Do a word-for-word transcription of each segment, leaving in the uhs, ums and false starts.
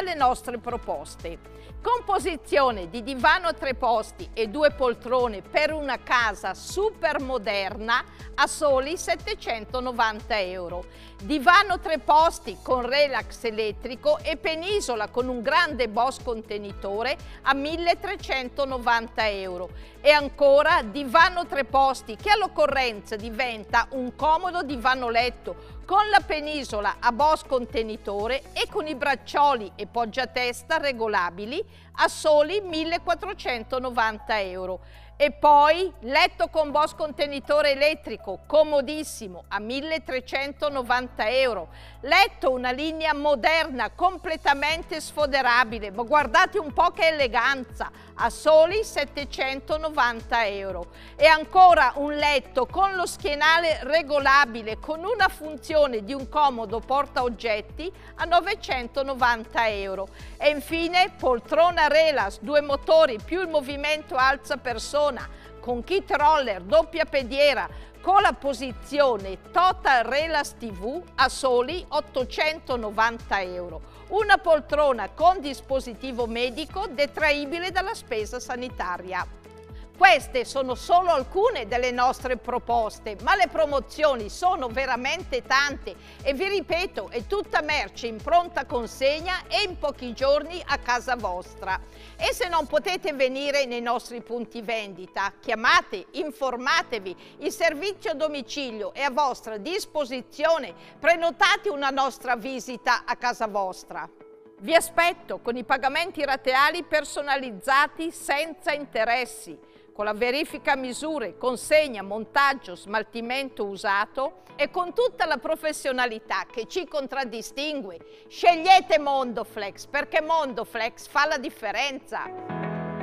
alle nostre proposte. Composizione di divano a tre posti e due poltrone per una casa super moderna a soli settecentonovanta euro. Divano tre posti con relax elettrico e penisola con un grande Bosch contenitore a milletrecentonovanta euro. E ancora divano tre posti che all'occorrenza diventa un comodo divano letto con la penisola a Bosch contenitore e con i braccioli e poggiatesta regolabili a soli millequattrocentonovanta euro. E poi letto con Bosch contenitore elettrico, comodissimo, a milletrecentonovanta euro. Letto una linea moderna, completamente sfoderabile, ma guardate un po' che eleganza, a soli settecentonovanta euro. E ancora un letto con lo schienale regolabile, con una funzione di un comodo portaoggetti a novecentonovanta euro. E infine poltrona Relax, due motori più il movimento alza persona, con kit roller, doppia pediera, con la posizione Total Relax tivù a soli ottocentonovanta euro. Una poltrona con dispositivo medico detraibile dalla spesa sanitaria. Queste sono solo alcune delle nostre proposte, ma le promozioni sono veramente tante e vi ripeto, è tutta merce in pronta consegna e in pochi giorni a casa vostra. E se non potete venire nei nostri punti vendita, chiamate, informatevi, il servizio a domicilio è a vostra disposizione, prenotate una nostra visita a casa vostra. Vi aspetto con i pagamenti rateali personalizzati senza interessi, con la verifica misure, consegna, montaggio, smaltimento usato e con tutta la professionalità che ci contraddistingue. Scegliete Mondoflex perché Mondoflex fa la differenza.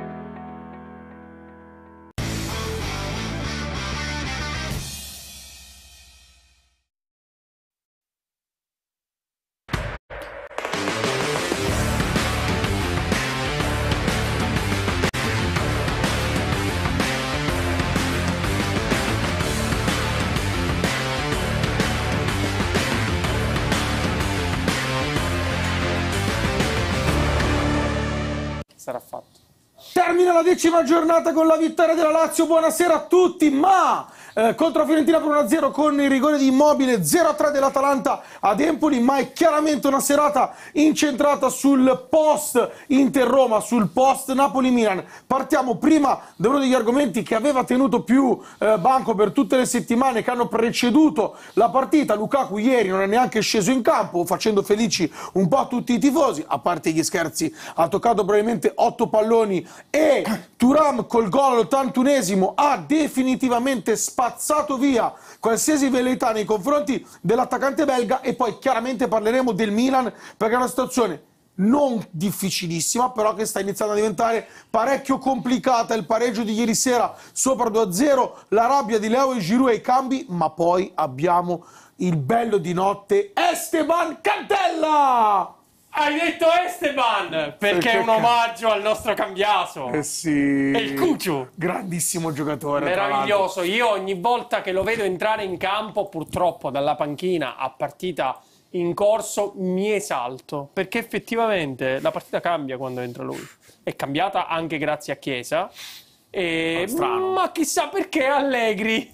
Sarà fatto. Termina la decima giornata con la vittoria della Lazio, buonasera a tutti, ma eh, contro Fiorentina per uno a zero con il rigore di Immobile, zero a tre dell'Atalanta ad Empoli, ma è chiaramente una serata incentrata sul post Inter-Roma, sul post Napoli-Milan. Partiamo prima da uno degli argomenti che aveva tenuto più eh, banco per tutte le settimane che hanno preceduto la partita. Lukaku ieri non è neanche sceso in campo, facendo felici un po' tutti i tifosi, a parte gli scherzi, ha toccato probabilmente otto palloni e Thuram col gol all'ottantunesimo ha definitivamente spazzato via qualsiasi velleità nei confronti dell'attaccante belga. E poi chiaramente parleremo del Milan, perché è una situazione non difficilissima, però che sta iniziando a diventare parecchio complicata. Il pareggio di ieri sera sopra due a zero, la rabbia di Leo e Giroud ai cambi, ma poi abbiamo il bello di notte, Esteban Cantella! Hai detto Esteban perché è un omaggio al nostro Cambiaso. Eh sì. È il Cuccio. Grandissimo giocatore. Meraviglioso. Io ogni volta che lo vedo entrare in campo, purtroppo dalla panchina a partita in corso, mi esalto. Perché effettivamente la partita cambia quando entra lui. È cambiata anche grazie a Chiesa. E... strano. Ma chissà perché Allegri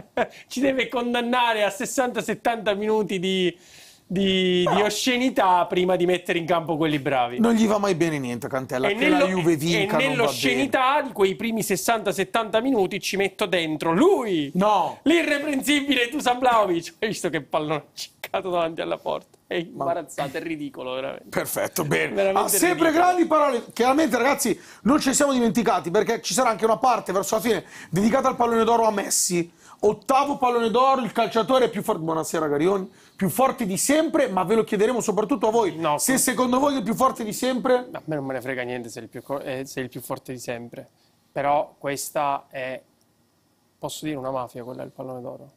ci deve condannare a sessanta settanta minuti di... Di, di oscenità prima di mettere in campo quelli bravi. Non gli va mai bene niente Cantella, e che nello, la Juve vinca. E nell'oscenità di quei primi sessanta settanta minuti ci metto dentro lui, no, l'irreprensibile Dusan Vlahovic. Hai visto che pallone ciccato davanti alla porta? È imbarazzato, è ridicolo veramente. Perfetto, bene. Veramente Ha sempre ridicolo. grandi parole. Chiaramente ragazzi non ci siamo dimenticati, perché ci sarà anche una parte verso la fine dedicata al pallone d'oro a Messi. Ottavo pallone d'oro, il calciatore più forte, buonasera Garioni, più forte di sempre, ma ve lo chiederemo soprattutto a voi. No, se secondo voi è il più forte di sempre? A me non me ne frega niente se è il più, eh, se è il più forte di sempre. Però questa è, posso dire, una mafia, quella del pallone d'oro.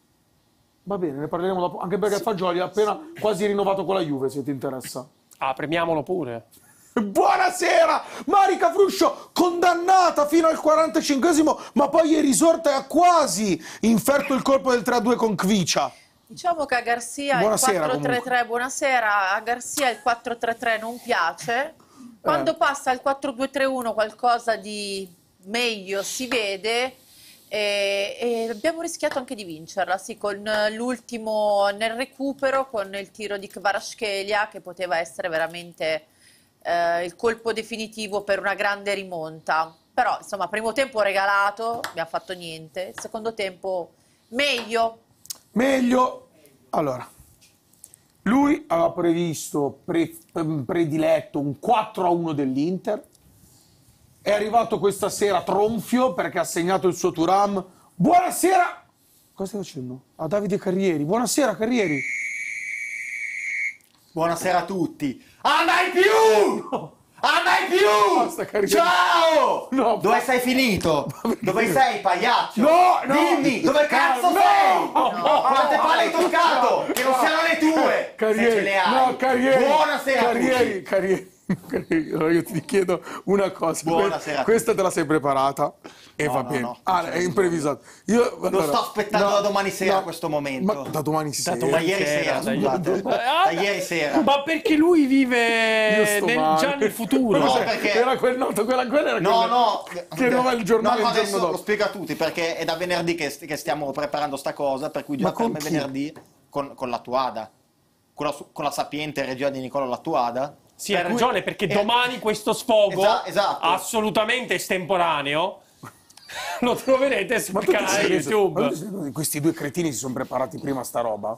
Va bene, ne parleremo dopo, anche perché Sì. Fagioli ha appena sì. quasi rinnovato con la Juve, se ti interessa. Ah, premiamolo pure. Buonasera! Marica Fruscio, condannata fino al quarantacinquesimo, ma poi è risorta e ha quasi inferto il colpo del tre a due con Kvicia. Diciamo che a Garcia Buonasera, il quattro tre tre, buonasera, a Garcia il quattro tre tre non piace. Quando Eh. passa al quattro due tre uno qualcosa di meglio si vede e, e abbiamo rischiato anche di vincerla, sì, con l'ultimo nel recupero, con il tiro di Kvaratskhelia che poteva essere veramente eh, il colpo definitivo per una grande rimonta. Però insomma, primo tempo regalato, abbiamo fatto niente, secondo tempo meglio. Meglio. Allora, lui aveva previsto, pre, prediletto un quattro a uno dell'Inter. È arrivato questa sera tronfio perché ha segnato il suo Thuram. Buonasera! Cosa stai facendo? A Davide Carrieri. Buonasera, Carrieri. Buonasera a tutti. Ah, mai più! No. Ah, mai più! Basta, Carrieri. Ciao! No, Dove ba- sei finito? Dove sei, pagliaccio? No, no! Dimmi, dove cazzo No! sei? No! Quante palle hai toccato? Che non siano le tue! Carrieri, Se ce le hai. no, Carrieri. Buonasera a Carrieri, tutti. Carrieri. Carrieri, allora io ti chiedo una cosa. Buonasera a Questa te la sei preparata e No, va no, bene. no, ah, non è c'è improvvisato. Io Lo allora, sto aspettando no, da domani sera no, questo momento. Ma da domani sera. domani Da ieri sera, sera, da scusate. Ah, Da ieri sera. Ma perché lui Io vive sto nel, male. già nel futuro? Ma No, cos'è? perché- Era quel noto, quella, quella era No, quella no, che arrivava il giornale no, il giorno adesso dopo. lo spiego a tutti perché è da venerdì che, che stiamo preparando sta cosa, per cui già Ma per con me chi? venerdì con, con l'Attuada, con la, con la sapiente regia di Nicola Lattuada. Sì, hai Per cui- ragione, perché eh, domani questo sfogo Esa- esatto. assolutamente estemporaneo lo troverete sul Ma tu ti canale sei reso- YouTube. ma tu ti sei reso che questi due cretini si sono preparati prima a sta roba?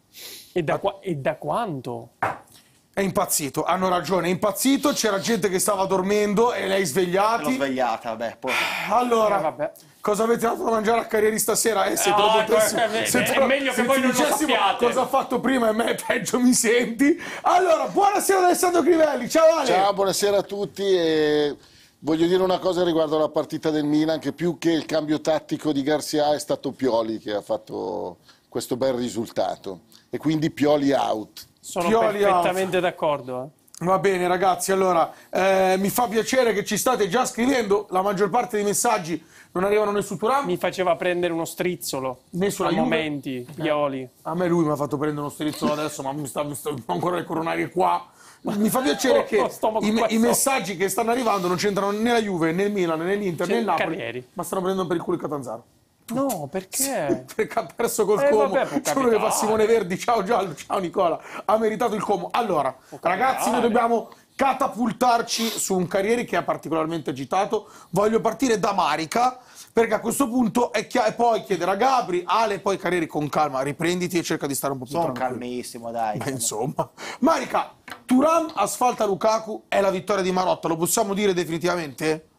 E da, qua- e da quanto? È impazzito, hanno ragione, è impazzito, c'era gente che stava dormendo e lei L'ho svegliati. svegliata, vabbè, poi... Allora, Eh, vabbè. cosa avete dato da mangiare a Carrieri stasera? Eh, se te lo Ah, potessi- eh, se è te lo- meglio che se voi ti non lo dicessimo sappiate. cosa ha fatto prima e me peggio mi senti. Allora, buonasera ad Alessandro Crivelli, ciao Ale. Ciao, buonasera a tutti e voglio dire una cosa riguardo alla partita del Milan, che più che il cambio tattico di Garcia è stato Pioli che ha fatto questo bel risultato e quindi Pioli out. Sono Pioli perfettamente d'accordo. eh. Va bene ragazzi, allora eh, mi fa piacere che ci state già scrivendo, la maggior parte dei messaggi non arrivano né su Thuram Mi faceva prendere uno strizzolo né sulla a Juve. momenti, Pioli. A me lui mi ha fatto prendere uno strizzolo adesso, ma mi sta, mi sta ancora le coronarie qua. Mi fa piacere che Oh, stomaco i, qua i sotto. messaggi che stanno arrivando non c'entrano né la Juve, né il Milan, né l'Inter, C'è né il Napoli, Carrieri. ma stanno prendendo per il culo il Catanzaro. No, perché? Perché ha perso col Eh, Como. vabbè, può C'è uno che fa capitare. Simone Verdi, ciao Giallo, ciao Nicola, ha meritato il Como. Allora, ragazzi, noi dobbiamo catapultarci su un Carrieri che è particolarmente agitato. Voglio partire da Marica, perché a questo punto è chiaro, e poi chiedere a Gabri, Ale, poi Carrieri con calma, riprenditi e cerca di stare un po' più Sono tranquillo. calmissimo, dai. Beh, insomma, Marica, Thuram asfalta Lukaku, è la vittoria di Marotta, lo possiamo dire definitivamente?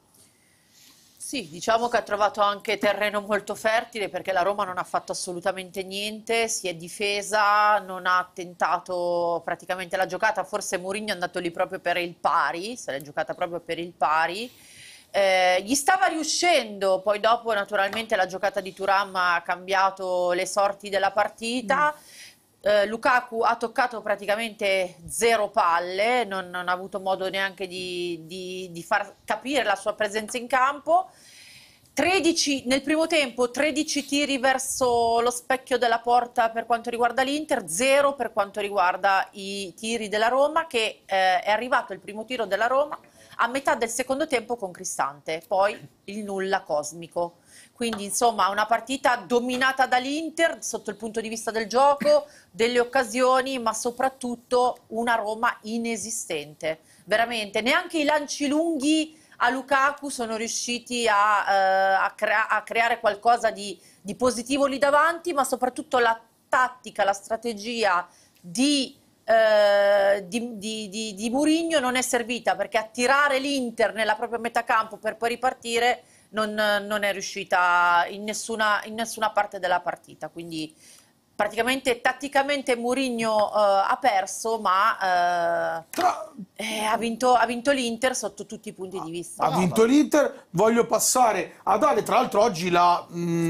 Sì, diciamo che ha trovato anche terreno molto fertile perché la Roma non ha fatto assolutamente niente, si è difesa, non ha tentato praticamente la giocata, forse Mourinho è andato lì proprio per il pari, se l'è giocata proprio per il pari. Eh, gli stava riuscendo, poi dopo naturalmente la giocata di Thuram ha cambiato le sorti della partita. Eh, Lukaku ha toccato praticamente zero palle, non, non ha avuto modo neanche di, di, di far capire la sua presenza in campo. tredici nel primo tempo, tredici tiri verso lo specchio della porta per quanto riguarda l'Inter, zero per quanto riguarda i tiri della Roma, che eh, è arrivato il primo tiro della Roma a metà del secondo tempo con Cristante, poi il nulla cosmico. Quindi insomma una partita dominata dall'Inter sotto il punto di vista del gioco, delle occasioni, ma soprattutto una Roma inesistente. Veramente, neanche i lanci lunghi a Lukaku sono riusciti a, eh, a, crea a creare qualcosa di, di positivo lì davanti, ma soprattutto la tattica, la strategia di... Uh, di, di, di, di Mourinho non è servita, perché attirare l'Inter nella propria metà campo per poi ripartire non, non è riuscita in nessuna, in nessuna parte della partita, quindi praticamente tatticamente Mourinho uh, ha perso, ma uh, Tra... eh, ha vinto, ha vinto l'Inter sotto tutti i punti di vista. Ha vinto l'Inter, voglio passare ad Ale, tra l'altro oggi la...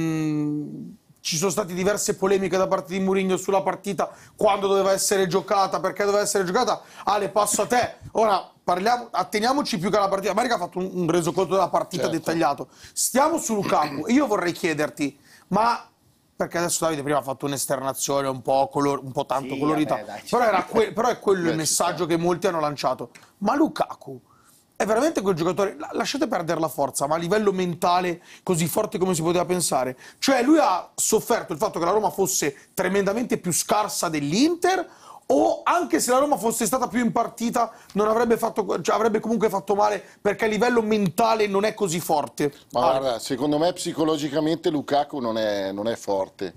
mh, ci sono state diverse polemiche da parte di Mourinho sulla partita, quando doveva essere giocata, perché doveva essere giocata. Ale, passo a te. Ora parliamo, atteniamoci più che alla partita. Marica ha fatto un, un resoconto della partita Certo. dettagliato. Stiamo su Lukaku e io vorrei chiederti, ma perché adesso Davide prima ha fatto un'esternazione un po', color, un po' tanto Sì, colorita, vabbè, dai, però, era que- però è quello Beh, il ci messaggio sta. che molti hanno lanciato. Ma Lukaku è veramente quel giocatore, la- lasciate perdere la forza, ma a livello mentale così forte come si poteva pensare? Cioè lui ha sofferto il fatto che la Roma fosse tremendamente più scarsa dell'Inter, o anche se la Roma fosse stata più in partita non avrebbe fatto, cioè avrebbe comunque fatto male perché a livello mentale non è così forte? Ma Ale. guarda, secondo me psicologicamente Lukaku non è, non è forte.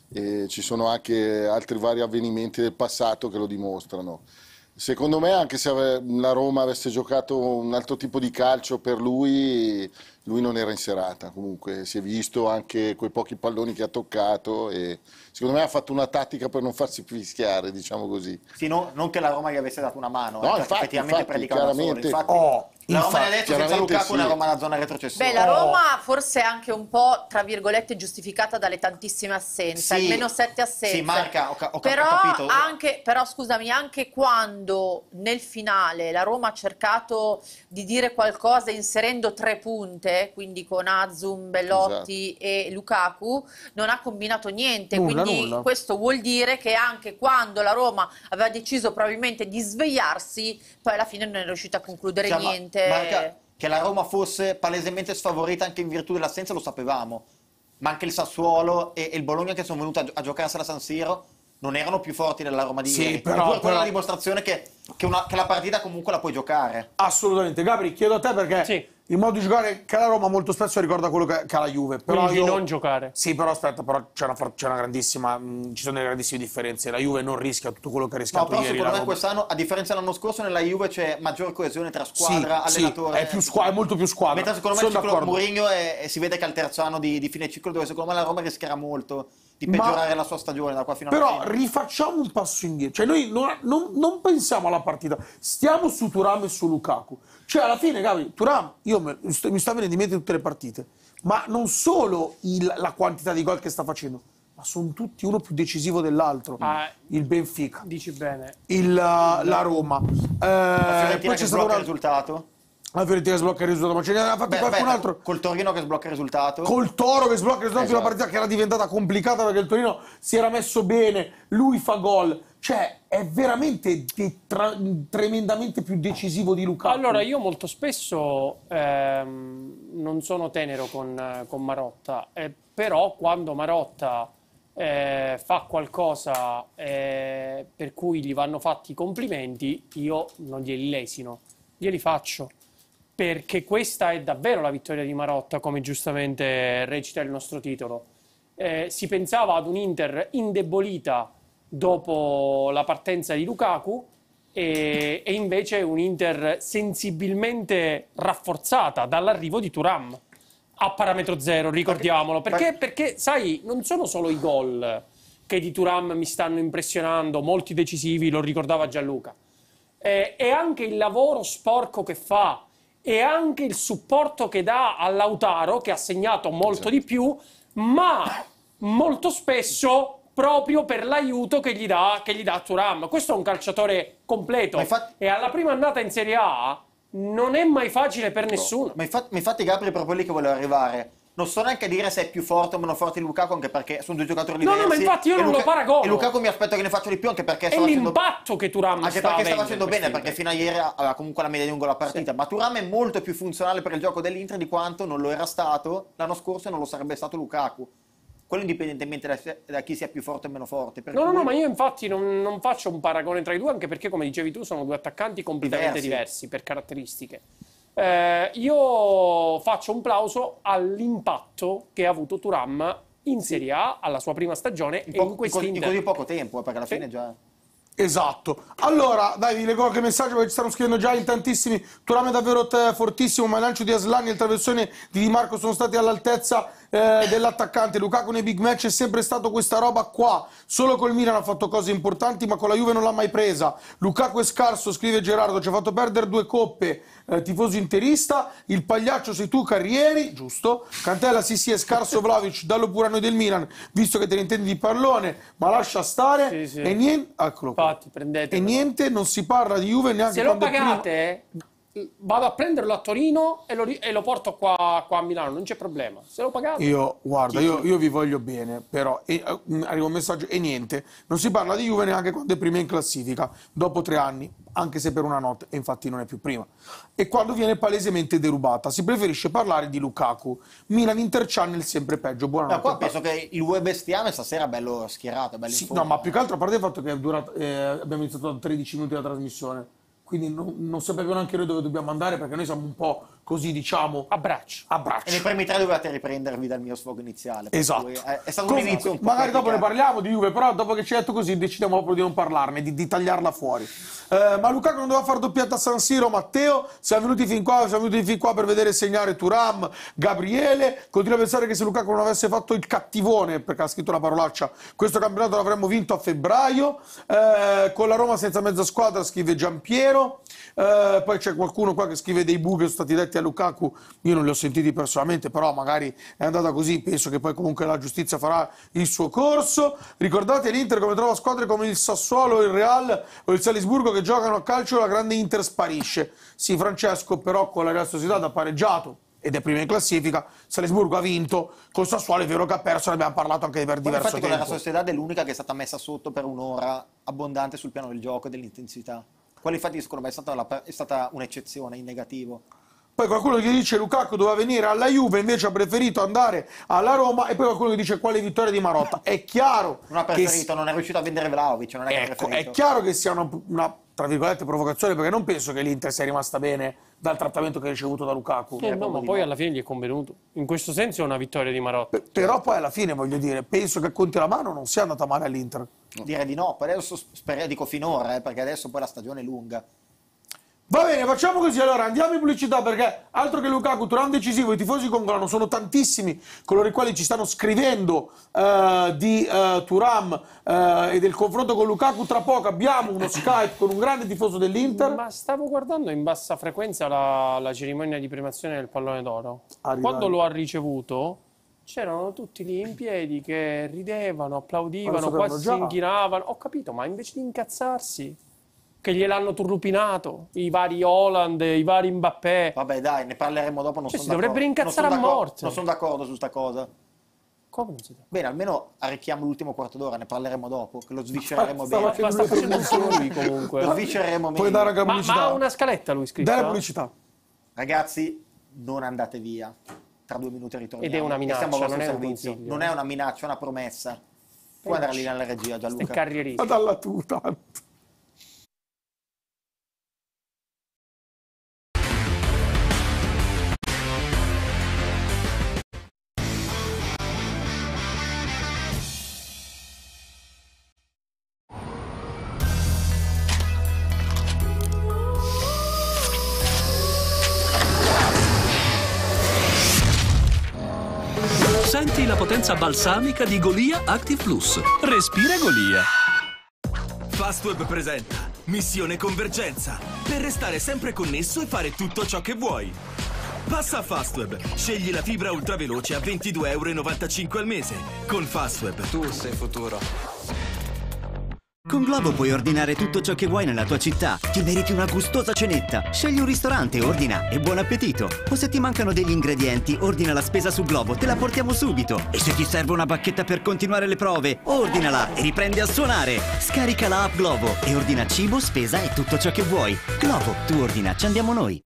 E ci sono anche altri vari avvenimenti del passato che lo dimostrano. Secondo me, anche se ave- la Roma avesse giocato un altro tipo di calcio per lui, lui non era in serata. Comunque si è visto anche quei pochi palloni che ha toccato e secondo me ha fatto una tattica per non farsi fischiare, diciamo così. Sì, no- non che la Roma gli avesse dato una mano, No, eh, perché infatti, effettivamente infatti, predicava da solo. chiaramente. Infatti, Oh, la Roma infatti, nel letto senza chiaramente Lukaku è una sì. Roma alla zona retrocessione. Beh, la Oh. Roma forse è anche un po', tra virgolette, giustificata dalle tantissime assenze, Sì. almeno sette assenze. Sì, Marca, ho, ca- ho ca- però, ho capito. anche, però scusami, anche quando nel finale la Roma ha cercato di dire qualcosa inserendo tre punte, quindi con Azum, Bellotti e Lukaku, non ha combinato niente. Nulla, quindi nulla. questo vuol dire che anche quando la Roma aveva deciso probabilmente di svegliarsi, poi alla fine non è riuscita a concludere Cioè, ma- niente. Marca, che la Roma fosse palesemente sfavorita anche in virtù dell'assenza lo sapevamo, ma anche il Sassuolo e, e il Bologna che sono venuti a, a giocarsela a San Siro non erano più forti della Roma di Sì, ieri. però- Eppure quella però- è la dimostrazione che, che, una- che la partita comunque la puoi giocare. Assolutamente. Gabri, chiedo a te perché Sì. il modo di giocare che la Roma molto spesso ricorda quello che, che ha la Juve. Però Quindi io... non giocare. Sì, però aspetta, però c'è una, for- c'è una grandissima, mh, ci sono delle grandissime differenze. La Juve non rischia tutto quello che ha No, rischiato però ieri secondo la me Roma. quest'anno, a differenza dell'anno scorso, nella Juve c'è maggior coesione tra squadra, Sì, allenatore. sì, è più squa- è molto più squadra. Mentre secondo me Sono il ciclo d'accordo. Mourinho è- e si vede che al terzo anno di, di fine ciclo, dove secondo me la Roma rischierà molto di Ma- peggiorare la sua stagione da qua fino alla Però fine. rifacciamo un passo indietro, cioè noi non, non- non pensiamo alla partita, stiamo su Thuram e su Lukaku. Cioè alla fine, Gabri, Thuram, io me- mi sto, mi sta venendo in mente tutte le partite, ma non solo il- la quantità di gol che sta facendo, ma sono tutti uno più decisivo dell'altro. Ah. Il Benfica, Dici bene. il, la Roma. Eh, La Fiorentina poi che c'è stato sblocca un il altro- risultato. la Fiorentina che sblocca il risultato, ma ce ne ha fatti Beh, qualcun aspetta, altro. Col Torino che sblocca il risultato. Col Toro che sblocca il risultato di una Esatto. partita che era diventata complicata perché il Torino si era messo bene, lui fa gol. Cioè, è veramente de- tra- tremendamente più decisivo di Lukaku. Allora, io molto spesso ehm, non sono tenero con, eh, con Marotta, eh, però quando Marotta eh, fa qualcosa eh, per cui gli vanno fatti i complimenti, io non glieli lesino, glieli faccio. Perché questa è davvero la vittoria di Marotta, come giustamente recita il nostro titolo. Eh, si pensava ad un Inter indebolita dopo la partenza di Lukaku e, e invece un Inter sensibilmente rafforzata dall'arrivo di Thuram a parametro zero, ricordiamolo. Perché, perché, sai, non sono solo i gol che di Thuram mi stanno impressionando, molti decisivi, lo ricordava Gianluca. Eh, è anche il lavoro sporco che fa e anche il supporto che dà a Lautaro, che ha segnato molto di più, ma molto spesso proprio per l'aiuto che gli dà, che gli dà Thuram. Questo è un calciatore completo Ma infatti- e alla prima andata in Serie A non è mai facile per nessuno. Ma infatti, ma infatti Gabri è proprio lì che volevo arrivare. Non sto neanche a dire se è più forte o meno forte di Lukaku, anche perché sono due giocatori No, diversi. no, ma infatti io E non Luka- lo paragono. E Lukaku mi aspetto che ne faccia di più, anche perché È sta facendo l'impatto che Thuram Anche sta perché sta avendo facendo in bene, quest'Inter. perché fino a ieri aveva comunque la media lunga la partita. Ma Thuram è molto più funzionale per il gioco dell'Inter di quanto non lo era stato l'anno scorso e non lo sarebbe stato Lukaku. Quello indipendentemente da, da chi sia più forte o meno forte. Per No, no, cui- no, ma io infatti non, non faccio un paragone tra i due, anche perché, come dicevi tu, sono due attaccanti completamente Diversi. diversi, per caratteristiche. Eh, io faccio un plauso all'impatto che ha avuto Thuram in Serie A, alla sua prima stagione in, e po- in in, co- in quest'Inter. così poco tempo, eh, perché alla Sì. fine già... Esatto. Allora, dai, vi leggo qualche messaggio perché ci stanno scrivendo già in tantissimi. Thuram è davvero te- fortissimo, ma il lancio di Asllani e il traversone di Di Marco sono stati all'altezza eh, dell'attaccante. Lukaku nei big match è sempre stato questa roba qua. Solo col Milan ha fatto cose importanti, ma con la Juve non l'ha mai presa. Lukaku è scarso, scrive Gerardo, ci ha fatto perdere due coppe. Eh, tifoso interista, il pagliaccio sei tu, Carrieri, giusto. Cantella sì sì è scarso Vlahovic, dallo pure a noi del Milan, visto che te ne intendi di pallone, ma lascia stare. Sì, sì. E niente, eccolo qua. Infatti, prendetelo. E niente, non si parla di Juve neanche Se lo quando è primo- pagate, vado a prenderlo a Torino e lo, e lo porto qua, qua a Milano, non c'è problema. Se lo pagate. Io, guarda, io, io vi voglio bene, però e, uh, arriva un messaggio e niente, non si parla di Juve neanche quando è prima in classifica, dopo tre anni, anche se per una notte, e infatti non è più prima. E quando viene palesemente derubata, si preferisce parlare di Lukaku. Milan-Inter Channel sempre peggio, buonanotte. Ma qua penso che il web bestiame stasera è bello schierato, è bello Sì, in forma. no, ma più che altro a parte il fatto che è durato, eh, abbiamo iniziato da tredici minuti la trasmissione. Quindi non, non sappiamo neanche noi dove dobbiamo andare perché noi siamo un po' così, diciamo, A braccio. a braccio. E nei primi tre dovevate riprendervi dal mio sfogo iniziale. per Esatto. cui È, è stato Comunque, un inizio un po' magari dopo ne complicato. parliamo di Juve, però dopo che ci hai detto così decidiamo proprio di non parlarne, di, di tagliarla fuori. Eh, ma Lukaku non doveva fare doppietta a San Siro, Matteo, siamo venuti fin qua, siamo venuti fin qua per vedere segnare Thuram, Gabriele, continuo a pensare che se Lukaku non avesse fatto il cattivone, perché ha scritto una parolaccia, questo campionato l'avremmo vinto a febbraio, eh, con la Roma senza mezza squadra, scrive Giampiero. Uh, poi c'è qualcuno qua che scrive dei bu che sono stati detti a Lukaku, io non li ho sentiti personalmente, però magari è andata così, penso che poi comunque la giustizia farà il suo corso. Ricordate l'Inter come trova squadre come il Sassuolo, il Real o il Salisburgo che giocano a calcio, la grande Inter sparisce. Sì, Francesco, però con la Real Sociedad ha pareggiato ed è prima in classifica, Salisburgo ha vinto, col Sassuolo è vero che ha perso, ne abbiamo parlato anche per Poi diverso infatti con tempo. la Sociedad è l'unica che è stata messa sotto per un'ora abbondante sul piano del gioco e dell'intensità. Quello infatti secondo me è stata, la- è stata un'eccezione in negativo. Poi qualcuno che dice Lukaku doveva venire alla Juve, invece ha preferito andare alla Roma, e poi qualcuno che dice quale vittoria di Marotta. È chiaro Non ha che preferito, non è riuscito a vendere Vlahovic, non è che ha ecco, preferito. è chiaro che sia una, una, tra virgolette, provocazione, perché non penso che l'Inter sia rimasta bene dal trattamento che ha ricevuto da Lukaku. Eh, no, ma poi alla fine gli è convenuto. In questo senso è una vittoria di Marotta. P- Però poi alla fine, voglio dire, penso che conti la mano non sia andata male all'Inter. Direi di no, poi adesso spero, dico finora, eh, perché adesso poi la stagione è lunga. Va bene, facciamo così, allora andiamo in pubblicità perché altro che Lukaku, Thuram decisivo, i tifosi congolano sono tantissimi, coloro i quali ci stanno scrivendo eh, di eh, Thuram eh, e del confronto con Lukaku. Tra poco abbiamo uno Skype con un grande tifoso dell'Inter. Ma stavo guardando in bassa frequenza la, la cerimonia di premiazione del pallone d'oro. Arrivare. Quando lo ha ricevuto c'erano tutti lì in piedi che ridevano, Ma applaudivano, lo sapevano quasi già. si inchinavano. Ho capito, ma invece di incazzarsi, che gliel'hanno turlupinato, i vari Haaland, i vari Mbappé. Vabbè dai, ne parleremo dopo, non Cioè, sono si dovrebbero d'accordo. incazzare Non sono a d'accordo- morte. Non sono d'accordo su sta cosa. Come non si deve? Bene, almeno arricchiamo l'ultimo quarto d'ora, ne parleremo dopo, che lo sviscereremo Stava bene. Ma sta facendo tutto lui comunque. Lo sviscereremo Puoi meglio. dare anche la Ma, pubblicità? ma ha una scaletta lui scritto? Dai la pubblicità. Ragazzi, non andate via. Tra due minuti ritorniamo. Ed è una e minaccia, siamo a vostro non è un servizio. consiglio. Non è una minaccia, è una promessa. Puoi andare lì nella regia, Ste Gianluca. carrieriste. Ma dalla tu tanto. Senti la potenza balsamica di Golia Active Plus. Respira Golia. Fastweb presenta Missione Convergenza, per restare sempre connesso e fare tutto ciò che vuoi. Passa a Fastweb, scegli la fibra ultraveloce a ventidue e novantacinque euro al mese. Con Fastweb Tu sei futuro. Con Glovo puoi ordinare tutto ciò che vuoi nella tua città. Ti meriti una gustosa cenetta. Scegli un ristorante, ordina e buon appetito. O se ti mancano degli ingredienti, ordina la spesa su Glovo, te la portiamo subito. E se ti serve una bacchetta per continuare le prove, ordinala e riprendi a suonare. Scarica la app Glovo e ordina cibo, spesa e tutto ciò che vuoi. Glovo, tu ordina, ci andiamo noi.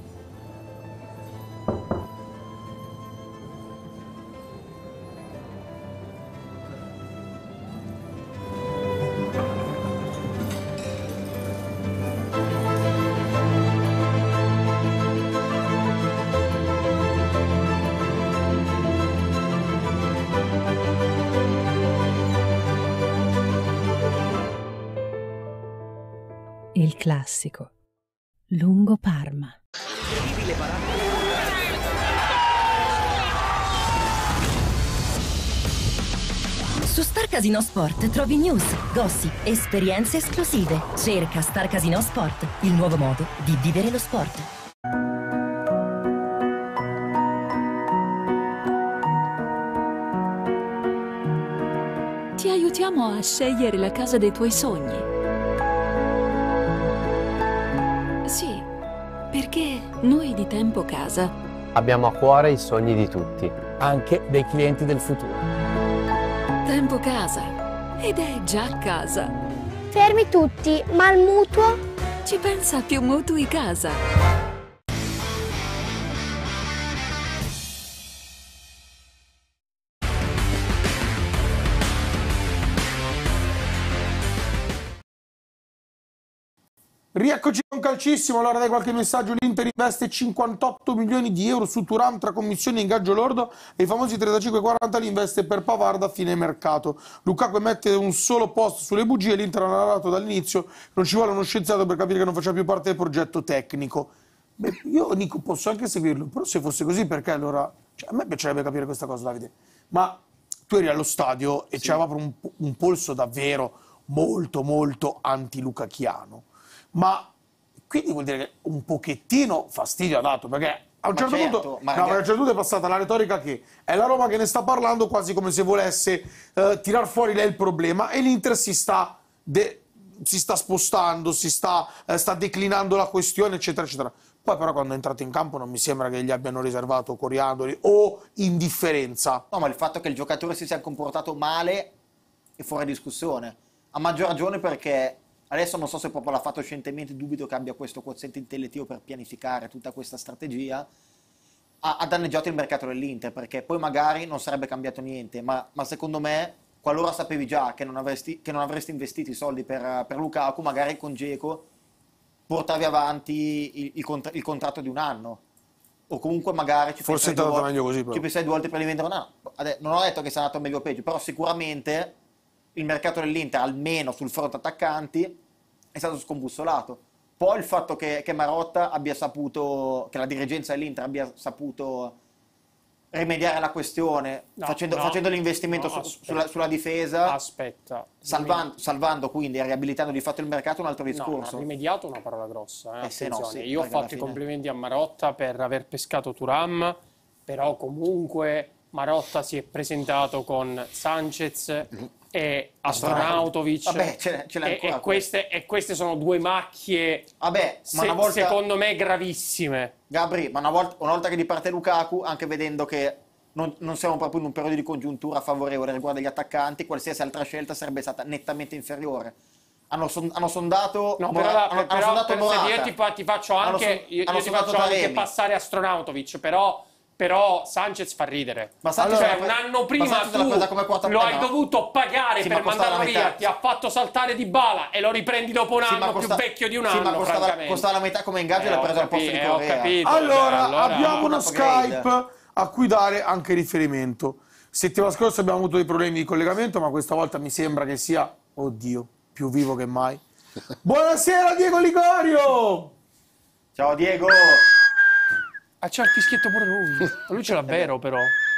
Il classico. Lungo Parma. Su Star Casino Sport trovi news, gossip, esperienze esclusive. Cerca Star Casino Sport, il nuovo modo di vivere lo sport. Ti aiutiamo a scegliere la casa dei tuoi sogni. Sì, Perché noi di Tempo Casa abbiamo a cuore i sogni di tutti, anche dei clienti del futuro. Tempo Casa. Ed è già casa. Fermi tutti, ma il mutuo? Ci pensa Più Mutui Casa. Rieccoci con Calcissimo. Allora, dai qualche messaggio. L'Inter investe cinquantotto milioni di euro su Thuram tra commissioni e ingaggio lordo e i famosi trentacinque quaranta li investe per Pavard a fine mercato. Lukaku mette un solo post sulle bugie. L'Inter ha narrato dall'inizio non ci vuole uno scienziato per capire che non faccia più parte del progetto tecnico. Beh, io Nico posso anche seguirlo, però se fosse così perché allora... Cioè, a me piacerebbe capire questa cosa, Davide. Ma tu eri allo stadio e sì, c'era proprio un, un polso davvero molto molto anti-lukachiano. Ma quindi vuol dire che un pochettino fastidio ha dato, perché a un certo certo, punto ma no, a un certo punto è passata la retorica che è la Roma che ne sta parlando quasi come se volesse eh, tirar fuori lei il problema, e l'Inter si sta, de, si sta spostando, si sta, eh, sta declinando la questione, eccetera, eccetera. Poi però quando è entrato in campo non mi sembra che gli abbiano riservato coriandoli o indifferenza. No, ma il fatto che il giocatore si sia comportato male è fuori discussione. A maggior ragione perché... Adesso non so se proprio l'ha fatto scientemente, dubito che abbia questo quoziente intellettivo per pianificare tutta questa strategia. Ha, ha danneggiato il mercato dell'Inter, perché poi magari non sarebbe cambiato niente, ma, ma secondo me, qualora sapevi già che non avresti, che non avresti investito i soldi per, per Lukaku, magari con Dzeko portavi avanti il, il, contra, il contratto di un anno. O comunque magari ci forse è andato volte, meglio così, però. Ci pensavi due volte per diventare un anno. Non ho detto che sia andato meglio o peggio, però sicuramente... il mercato dell'Inter, almeno sul fronte attaccanti, è stato scombussolato. Poi il fatto che, che Marotta abbia saputo, che la dirigenza dell'Inter abbia saputo rimediare alla questione, no, facendo, no, facendo l'investimento no, su, sulla, sulla difesa, aspetta, salvando, salvando quindi e riabilitando di fatto il mercato, un altro discorso. No, rimediato è una parola grossa. Eh, eh se no, sì, io ho fatto i complimenti a Marotta per aver pescato Thuram, però comunque Marotta si è presentato con Sanchez e Astronautovic. Vabbè, ce ce e, e, queste, e queste sono due macchie, Vabbè, se, ma una volta... secondo me gravissime. Gabri, ma una volta, una volta che riparte Lukaku, anche vedendo che non, non siamo proprio in un periodo di congiuntura favorevole riguardo agli attaccanti, qualsiasi altra scelta sarebbe stata nettamente inferiore. Hanno, son, hanno sondato no, Mora, però, hanno, però, hanno sondato però Morata. io ti, fa, ti faccio anche, hanno, io, hanno io ti faccio anche passare Astronautovic, però... Però Sanchez fa ridere. Ma Sanchez allora, cioè, un anno prima tu lo hai dovuto pagare sì, per mandarlo via, ti ha fatto saltare Dybala e lo riprendi dopo un sì, anno costa... più vecchio di un sì, anno, ma costava, costava la metà come ingaggio e eh, l'ha preso al posto di Correa. Ho capito, allora, cioè, allora abbiamo uno Skype a cui dare anche riferimento. Settimana scorsa abbiamo avuto dei problemi di collegamento, ma questa volta mi sembra che sia, oddio, più vivo che mai. Buonasera Diego Ligorio! Ciao Diego! Ah, c'ha il fischietto pure lui. Lui ce l'ha vero, però.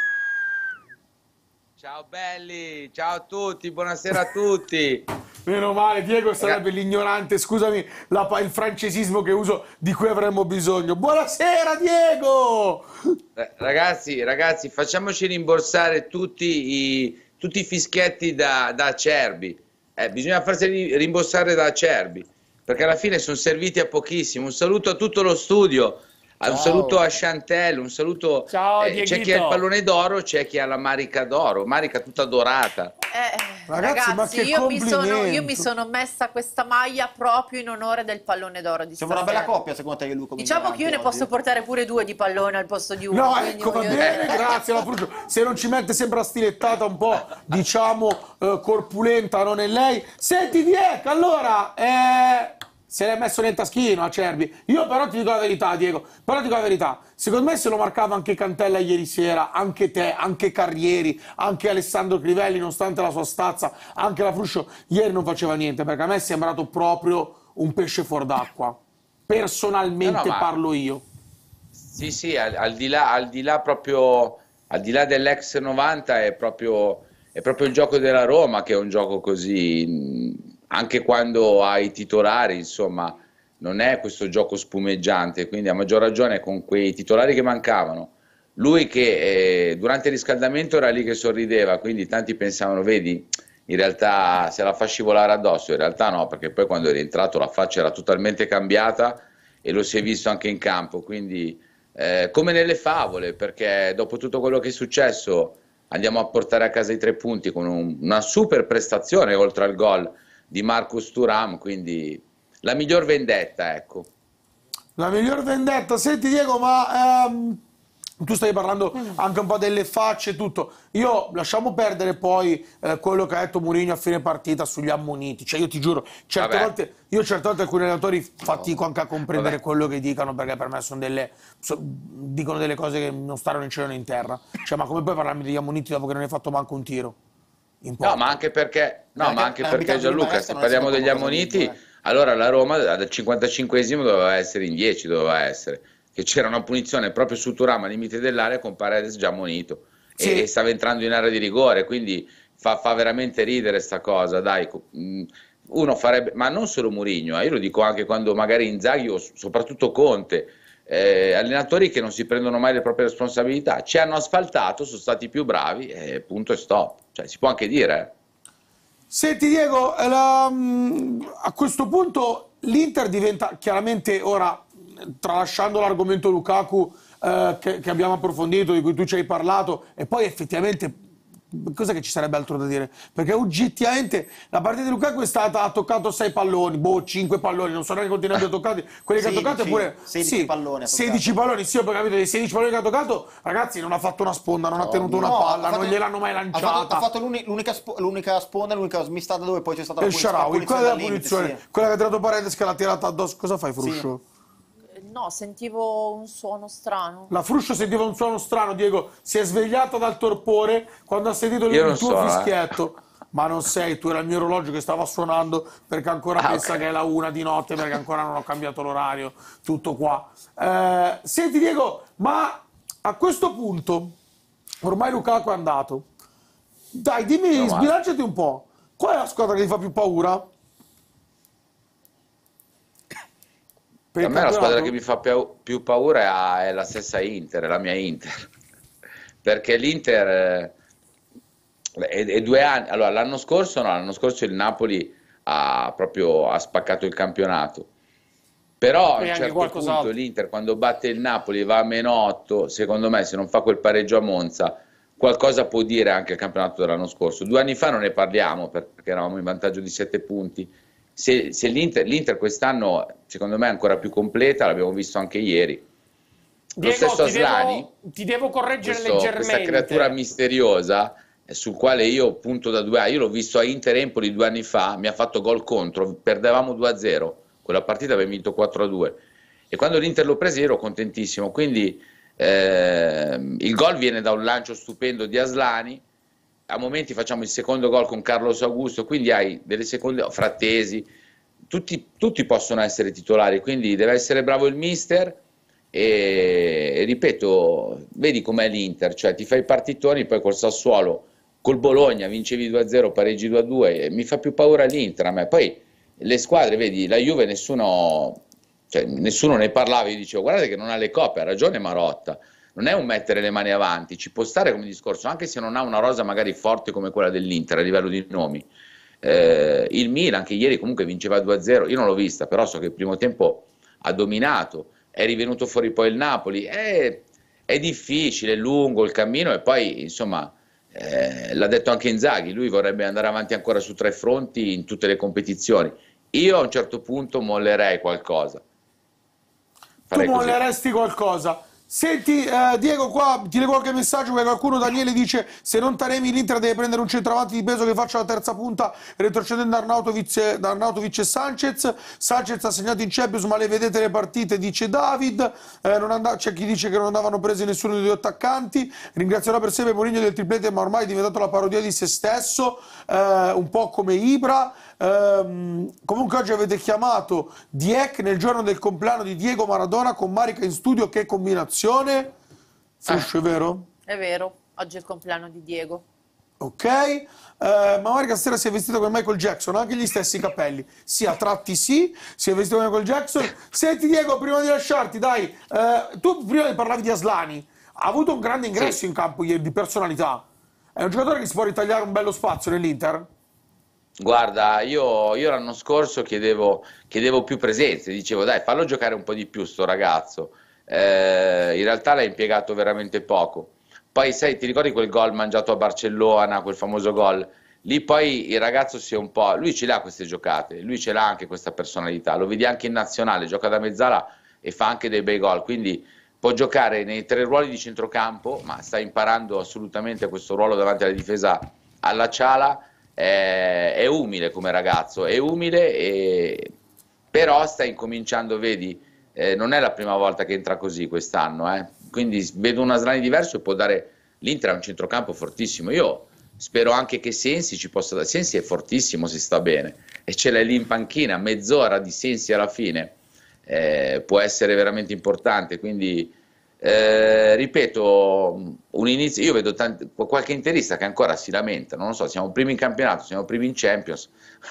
Ciao belli, ciao a tutti, buonasera a tutti. Meno male, Diego sarebbe l'ignorante, scusami, la, il francesismo che uso di cui avremmo bisogno. Buonasera Diego! Ragazzi, ragazzi, facciamoci rimborsare tutti i, tutti i fischietti da, da Acerbi. Eh, bisogna farseli rimborsare da Acerbi, perché alla fine sono serviti a pochissimo. Un saluto a tutto lo studio. Ciao. Un saluto a Chantel, un saluto. Ciao, eh, c'è chi ha il pallone d'oro, c'è chi ha la marica d'oro, marica tutta dorata. Eh, ragazzi, ragazzi ma che io, mi sono, io mi complimento. sono messa questa maglia proprio in onore del pallone d'oro di Sembra una stasera. bella coppia secondo te che Luca? Diciamo che io ne oggi. posso portare pure due di pallone al posto di uno. No, quindi ecco, va voglio bene, dire- grazie, la Fruggio. Se non ci mette sempre la stilettata un po', diciamo, eh, corpulenta, non è lei. Senti, Diego, allora, eh, se l'è messo nel taschino Acerbi. Io però ti dico la verità, Diego, però ti dico la verità. Secondo me se lo marcava anche Cantella ieri sera, anche te, anche Carrieri, anche Alessandro Crivelli, nonostante la sua stazza, anche la Fruscio, ieri non faceva niente, perché a me è sembrato proprio un pesce fuor d'acqua. Personalmente No, no, ma- parlo io. Sì, sì, al, al di là, al di là proprio, al di là dell'ex novanta è proprio, è proprio il gioco della Roma che è un gioco così, mh, anche quando hai i titolari, insomma, non è questo gioco spumeggiante, quindi a maggior ragione con quei titolari che mancavano. Lui che eh, durante il riscaldamento era lì che sorrideva, quindi tanti pensavano, vedi, in realtà se la fa scivolare addosso, in realtà no, perché poi quando è rientrato la faccia era totalmente cambiata e lo si è visto anche in campo, quindi eh, come nelle favole, perché dopo tutto quello che è successo andiamo a portare a casa i tre punti con un, una super prestazione oltre al gol di Marcus Thuram, quindi la miglior vendetta, ecco. La miglior vendetta. Senti Diego, ma ehm, tu stai parlando anche un po' delle facce e tutto. Io lasciamo perdere poi eh, quello che ha detto Mourinho a fine partita sugli ammoniti. Cioè io ti giuro, certe Vabbè. volte, io certe volte alcuni allenatori fatico anche a comprendere Vabbè. quello che dicono, perché per me sono delle, so- dicono delle cose che non starono in cielo né in terra. Cioè, ma come puoi parlarmi degli ammoniti dopo che non hai fatto manco un tiro? In No, porta? ma anche perché, no, Perché ma anche perché l'arbitraggio di Gianluca, Baressa se non è parliamo stato degli qualcosa di ammoniti, buono, allora la Roma dal cinquantacinquesimo doveva essere in dieci, doveva essere, che c'era una punizione proprio su Thuram al limite dell'area con Paredes già ammonito Sì. e, e stava entrando in area di rigore, quindi fa, fa veramente ridere sta cosa, dai. co- mh, Uno farebbe, ma non solo Mourinho, eh, io lo dico anche quando magari Inzaghi o s- soprattutto Conte, eh, allenatori che non si prendono mai le proprie responsabilità, ci hanno asfaltato, sono stati più bravi e punto e stop, cioè si può anche dire, eh. Senti Diego, eh, la- mh, a questo punto l'Inter diventa chiaramente ora, tralasciando l'argomento Lukaku eh, che, che abbiamo approfondito, di cui tu ci hai parlato, e poi effettivamente cosa che ci sarebbe altro da dire? Perché oggettivamente la partita di Lukaku è stata, ha toccato sei palloni, boh, cinque palloni, non so neanche quanti ne abbia toccati, quelli che ha toccato è pure sedici sì, palloni ha toccato. sedici palloni, sì, ho capito, dei sedici palloni che ha toccato, ragazzi, non ha fatto una sponda, non ha tenuto una No, palla, ha fatto- non gliel'hanno mai Ha lanciata. fatto, ha fatto l'uni- l'unica, spo- l'unica sponda, l'unica smistata dove poi c'è stata la Il punizione, Sharawi, la quella della dal limite, punizione, sì. quella che ha tirato Paredes che l'ha tirata addosso. Cosa fai, Fruscio? No, sentivo un suono strano. La Fruscio sentiva un suono strano, Diego. Si è svegliato dal torpore quando ha sentito il Io non tuo so, eh. fischietto. Ma non sei tu, era il mio orologio che stava suonando perché ancora Ah, pensa ok. che è la una di notte perché ancora non ho cambiato l'orario. Tutto qua. Eh, senti, Diego, ma a questo punto, ormai Lukaku è andato. Dai, dimmi, No, ma- sbilanciati un po'. Qual è la squadra che ti fa più paura? Per A il me la squadra campionato? che mi fa più, più paura è, è la stessa Inter, è la mia Inter, perché l'Inter eh, è, è due anni, allora l'anno scorso, no, l'anno scorso il Napoli ha proprio ha spaccato il campionato, però a E un anche certo qualcos'altro. punto l'Inter quando batte il Napoli e va a meno otto, secondo me se non fa quel pareggio a Monza, qualcosa può dire anche il campionato dell'anno scorso. Due anni fa non ne parliamo perché eravamo in vantaggio di sette punti. Se, se l'Inter, l'Inter quest'anno secondo me è ancora più completa, l'abbiamo visto anche ieri. Lo Diego, stesso ti Aslani, devo, ti devo correggere questo- questa leggermente. creatura misteriosa eh, sul quale io punto da due anni, io l'ho visto a Inter Empoli due anni fa, mi ha fatto gol contro, perdevamo due a zero, quella partita abbiamo vinto quattro a due e quando l'Inter l'ho preso ero contentissimo, quindi ehm, il gol viene da un lancio stupendo di Aslani, a momenti facciamo il secondo gol con Carlos Augusto, quindi hai delle seconde, Frattesi, tutti, tutti possono essere titolari, quindi deve essere bravo il mister e, e ripeto, vedi com'è l'Inter, cioè ti fai i partitoni, poi col Sassuolo, col Bologna vincevi due a zero, pareggi due a due, e mi fa più paura l'Inter a me, poi le squadre, vedi, la Juve nessuno, cioè, nessuno ne parlava, io dicevo guardate che non ha le coppe, ha ragione Marotta, non è un mettere le mani avanti, ci può stare come discorso, anche se non ha una rosa magari forte come quella dell'Inter a livello di nomi. Eh, il Milan che ieri comunque vinceva due a zero, io non l'ho vista, però so che il primo tempo ha dominato, è rivenuto fuori poi il Napoli, è, è difficile, è lungo il cammino e poi insomma eh, l'ha detto anche Inzaghi, lui vorrebbe andare avanti ancora su tre fronti in tutte le competizioni. Io a un certo punto mollerei qualcosa. Tu Farei così. molleresti qualcosa. Senti, eh, Diego, qua ti leggo qualche messaggio perché qualcuno, Daniele, dice se non Taremi l'Inter deve prendere un centravanti di peso che faccia la terza punta retrocedendo Arnautovic, Arnautovic e Sanchez. Sanchez ha segnato in Champions ma le vedete le partite, dice David. Eh, non and- c'è chi dice che non andavano presi nessuno dei due attaccanti. Ringrazierò per sempre Mourinho del triplete ma ormai è diventato la parodia di se stesso, eh, un po' come Ibra. Ehm, comunque oggi avete chiamato Diek nel giorno del compleanno di Diego Maradona con Marica in studio, che combinazione. Fruscio, è vero? È vero, oggi è il compleanno di Diego. Ok, eh, ma Marica stasera si è vestita come Michael Jackson, ha anche gli stessi capelli, sì, a tratti sì, si è vestita come Michael Jackson. Senti Diego, prima di lasciarti, dai, eh, tu prima parlavi di Aslani, ha avuto un grande ingresso Sì. in campo ieri di personalità, è un giocatore che si può ritagliare un bello spazio nell'Inter? Guarda, io, io l'anno scorso chiedevo, chiedevo più presenze, dicevo dai fallo giocare un po' di più sto ragazzo, eh, in realtà l'ha impiegato veramente poco. Poi sai, ti ricordi quel gol mangiato a Barcellona, quel famoso gol? Lì poi il ragazzo si è un po', lui ce l'ha queste giocate, lui ce l'ha anche questa personalità, lo vedi anche in nazionale, gioca da mezzala e fa anche dei bei gol, quindi può giocare nei tre ruoli di centrocampo, ma sta imparando assolutamente questo ruolo davanti alla difesa alla Ciala. È, è umile come ragazzo, è umile, e, però sta incominciando, vedi, eh, non è la prima volta che entra così quest'anno, eh. Quindi vedo un Aslani diverso e può dare, l'Inter è un centrocampo fortissimo, io spero anche che Sensi ci possa dare, Sensi è fortissimo se sta bene, e ce l'hai lì in panchina, mezz'ora di Sensi alla fine, eh, può essere veramente importante, quindi... Eh, ripeto, un inizio, io vedo tanti, qualche interista che ancora si lamenta, non lo so, siamo primi in campionato, siamo primi in Champions,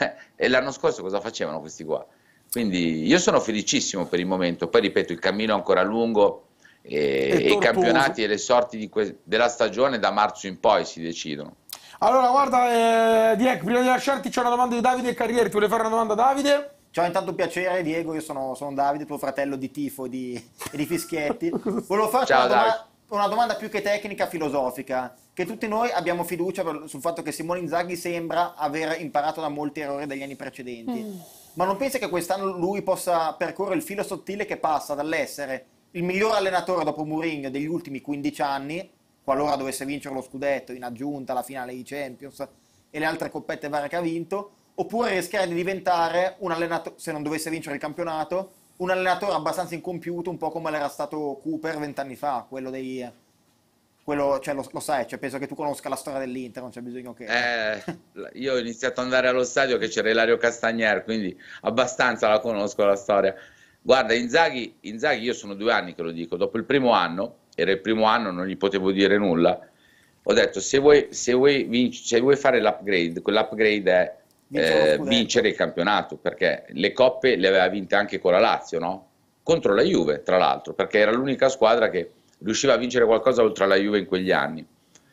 e l'anno scorso cosa facevano questi qua? Quindi io sono felicissimo per il momento, poi ripeto, il cammino è ancora lungo e, e i campionati e le sorti di della stagione da marzo in poi si decidono. Allora guarda, eh, Diego, prima di lasciarti c'è una domanda di Davide Carrieri, ti vuole fare una domanda Davide? Ciao, intanto un piacere Diego, io sono, sono Davide, tuo fratello di tifo e di, e di fischietti. Volevo farti una, doma una domanda più che tecnica, filosofica, che tutti noi abbiamo fiducia per, sul fatto che Simone Inzaghi sembra aver imparato da molti errori degli anni precedenti. Mm. Ma non pensi che quest'anno lui possa percorrere il filo sottile che passa dall'essere il miglior allenatore dopo Mourinho degli ultimi quindici anni, qualora dovesse vincere lo scudetto in aggiunta alla finale di Champions e le altre coppette varie che ha vinto, oppure rischiare di diventare un allenatore, se non dovesse vincere il campionato, un allenatore abbastanza incompiuto, un po' come l'era stato Cooper vent'anni fa, quello dei... Quello, cioè, lo, lo sai, cioè, penso che tu conosca la storia dell'Inter, non c'è bisogno che... Eh, io ho iniziato ad andare allo stadio che c'era Ilario Castagnier, quindi abbastanza la conosco la storia. Guarda, Inzaghi, Inzaghi, io sono due anni che lo dico, dopo il primo anno, era il primo anno, non gli potevo dire nulla, ho detto se vuoi, se vuoi, se vuoi fare l'upgrade, quell'upgrade è Eh, vincere il campionato, perché le coppe le aveva vinte anche con la Lazio, no? Contro la Juve, tra l'altro, perché era l'unica squadra che riusciva a vincere qualcosa oltre alla Juve in quegli anni.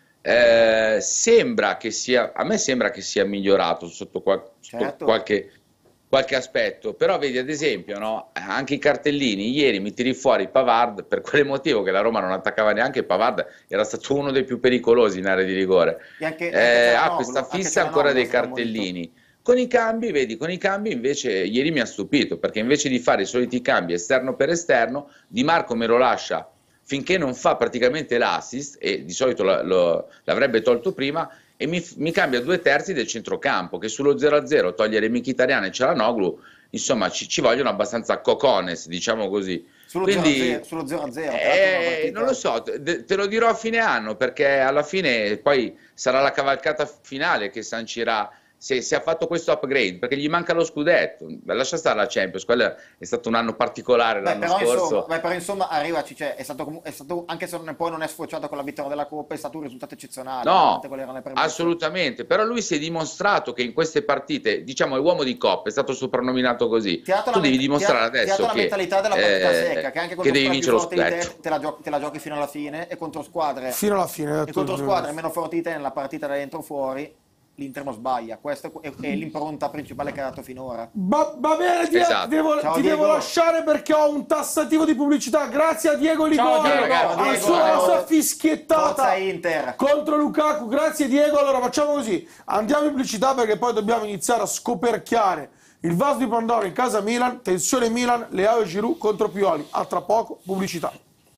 Eh, sembra che sia, a me sembra che sia migliorato sotto, qual, sotto certo. qualche, qualche aspetto, però vedi ad esempio, no? Anche i cartellini, ieri mi tiri fuori Pavard, per quale motivo che la Roma non attaccava neanche Pavard, era stato uno dei più pericolosi in area di rigore. E anche, eh, anche ha questa fissa ancora dei cartellini. Con i cambi, vedi, con i cambi invece ieri mi ha stupito, perché invece di fare i soliti cambi esterno per esterno, Di Marco me lo lascia finché non fa praticamente l'assist, e di solito l'avrebbe tolto prima, e mi, mi cambia due terzi del centrocampo, che sullo zero a zero togliere Mkhitaryan e Çalhanoğlu, insomma ci, ci vogliono abbastanza cocones, diciamo così. Sullo Quindi, zero a zero, eh, non lo so, te, te lo dirò a fine anno, perché alla fine poi sarà la cavalcata finale che sancirà Se, se ha fatto questo upgrade, perché gli manca lo scudetto, lascia stare la Champions, quello è stato un anno particolare l'anno scorso. Insomma, beh, però insomma arrivaci, cioè, è stato, è stato, anche se non è, poi non è sfociato con la vittoria della Coppa, è stato un risultato eccezionale. No, assolutamente, però lui si è dimostrato che in queste partite, diciamo è uomo di Coppa, è stato soprannominato così, tu devi dimostrare adesso la che, mentalità della partita eh, secca, che anche che devi vincere lo scudetto. Te, te, la giochi, te la giochi fino alla fine, e contro squadre, fino alla fine, e contro squadre meno forti di te nella partita da dentro fuori, l'Inter non sbaglia, questa è, è l'impronta principale che ha dato finora. Va, va bene, esatto. devo, Ciao, ti Diego. devo lasciare perché ho un tassativo di pubblicità. Grazie a Diego Ligone, alla sua, sua fischiettata Inter. contro Lukaku. Grazie Diego. Allora facciamo così, andiamo in pubblicità perché poi dobbiamo iniziare a scoperchiare il vaso di Pandora in casa Milan. Tensione Milan, Leao e Giroud contro Pioli. A tra poco, pubblicità.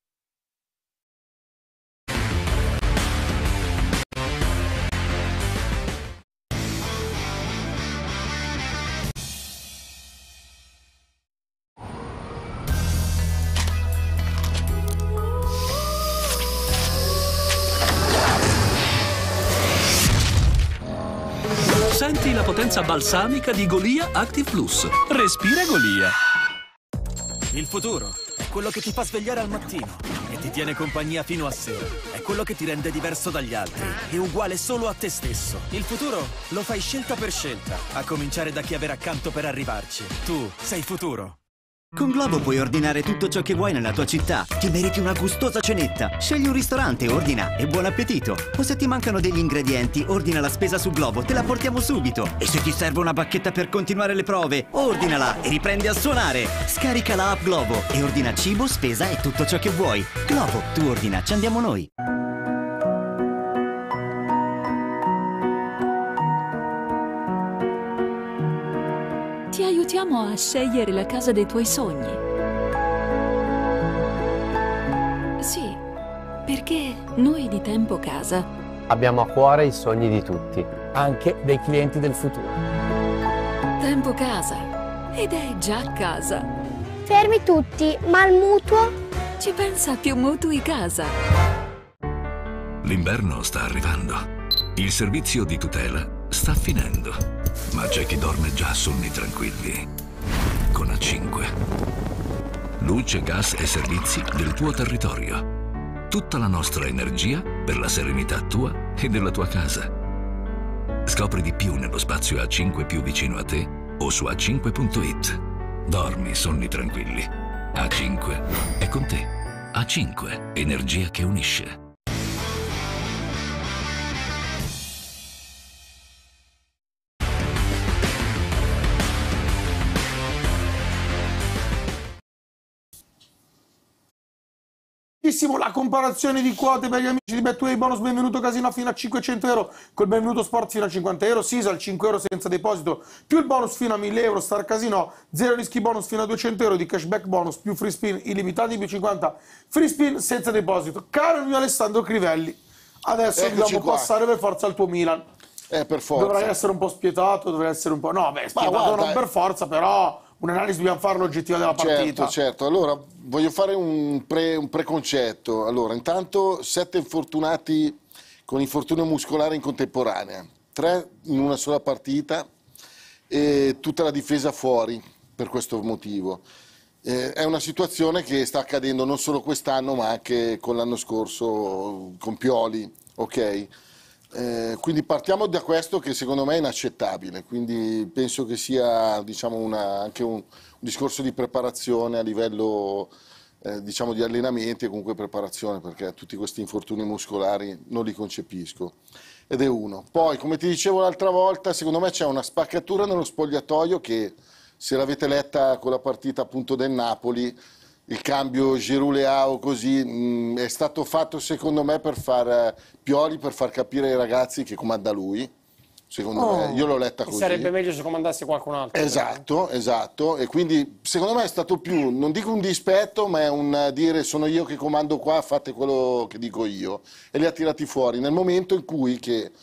Senti la potenza balsamica di Golia Active Plus. Respira Golia. Il futuro è quello che ti fa svegliare al mattino e ti tiene compagnia fino a sera. È quello che ti rende diverso dagli altri e uguale solo a te stesso. Il futuro lo fai scelta per scelta, a cominciare da chi avere accanto per arrivarci. Tu sei futuro. Con Glovo puoi ordinare tutto ciò che vuoi nella tua città. Ti meriti una gustosa cenetta. Scegli un ristorante, ordina e buon appetito. O se ti mancano degli ingredienti, ordina la spesa su Glovo, te la portiamo subito. E se ti serve una bacchetta per continuare le prove, ordinala e riprendi a suonare. Scarica la app Glovo e ordina cibo, spesa e tutto ciò che vuoi. Glovo, tu ordina, ci andiamo noi. Ti aiutiamo a scegliere la casa dei tuoi sogni. Sì, perché noi di Tempo Casa Abbiamo a cuore i sogni di tutti, anche dei clienti del futuro. Tempo Casa. Ed è già casa. Fermi tutti, ma il mutuo? Ci pensa più Mutui Casa. L'inverno sta arrivando. Il servizio di tutela sta finendo. Ma c'è chi dorme già sonni tranquilli. Con A cinque. Luce, gas e servizi del tuo territorio. Tutta la nostra energia per la serenità tua e della tua casa. Scopri di più nello spazio A cinque più vicino a te o su A cinque punto it. Dormi sonni tranquilli. A cinque è con te. A cinque, energia che unisce. La comparazione di quote per gli amici di Betway, bonus benvenuto casino fino a cinquecento euro, col benvenuto sport fino a cinquanta euro, Sisal cinque euro senza deposito, più il bonus fino a mille euro, Star Casino, zero rischi bonus fino a duecento euro di cashback bonus, più free spin illimitati, più cinquanta free spin senza deposito. Caro il mio Alessandro Crivelli, adesso Eccoci dobbiamo qua. passare per forza al tuo Milan. Eh, per forza. Dovrai essere un po' spietato, dovrai essere un po'... No, beh, spietato guarda, non per forza, però un'analisi dobbiamo farlo oggettiva della partita. Certo, certo. Allora, voglio fare un, pre, un preconcetto. Allora, intanto, sette infortunati con infortunio muscolare in contemporanea, tre in una sola partita e tutta la difesa fuori per questo motivo. Eh, è una situazione che sta accadendo non solo quest'anno, ma anche con l'anno scorso con Pioli, ok? Eh, quindi partiamo da questo che secondo me è inaccettabile, quindi penso che sia diciamo, una, anche un, un discorso di preparazione a livello eh, diciamo, di allenamenti e comunque preparazione, perché tutti questi infortuni muscolari non li concepisco, ed è uno. Poi come ti dicevo l'altra volta, secondo me c'è una spaccatura nello spogliatoio che, se l'avete letta con la partita appunto del Napoli, il cambio Giroud-Leao così mh, è stato fatto secondo me per far Pioli, per far capire ai ragazzi che comanda lui, secondo Oh, me, io l'ho letta così. Sarebbe meglio se comandasse qualcun altro. Esatto, esatto, e quindi secondo me è stato più, non dico un dispetto, ma è un dire sono io che comando qua, fate quello che dico io, e li ha tirati fuori nel momento in cui che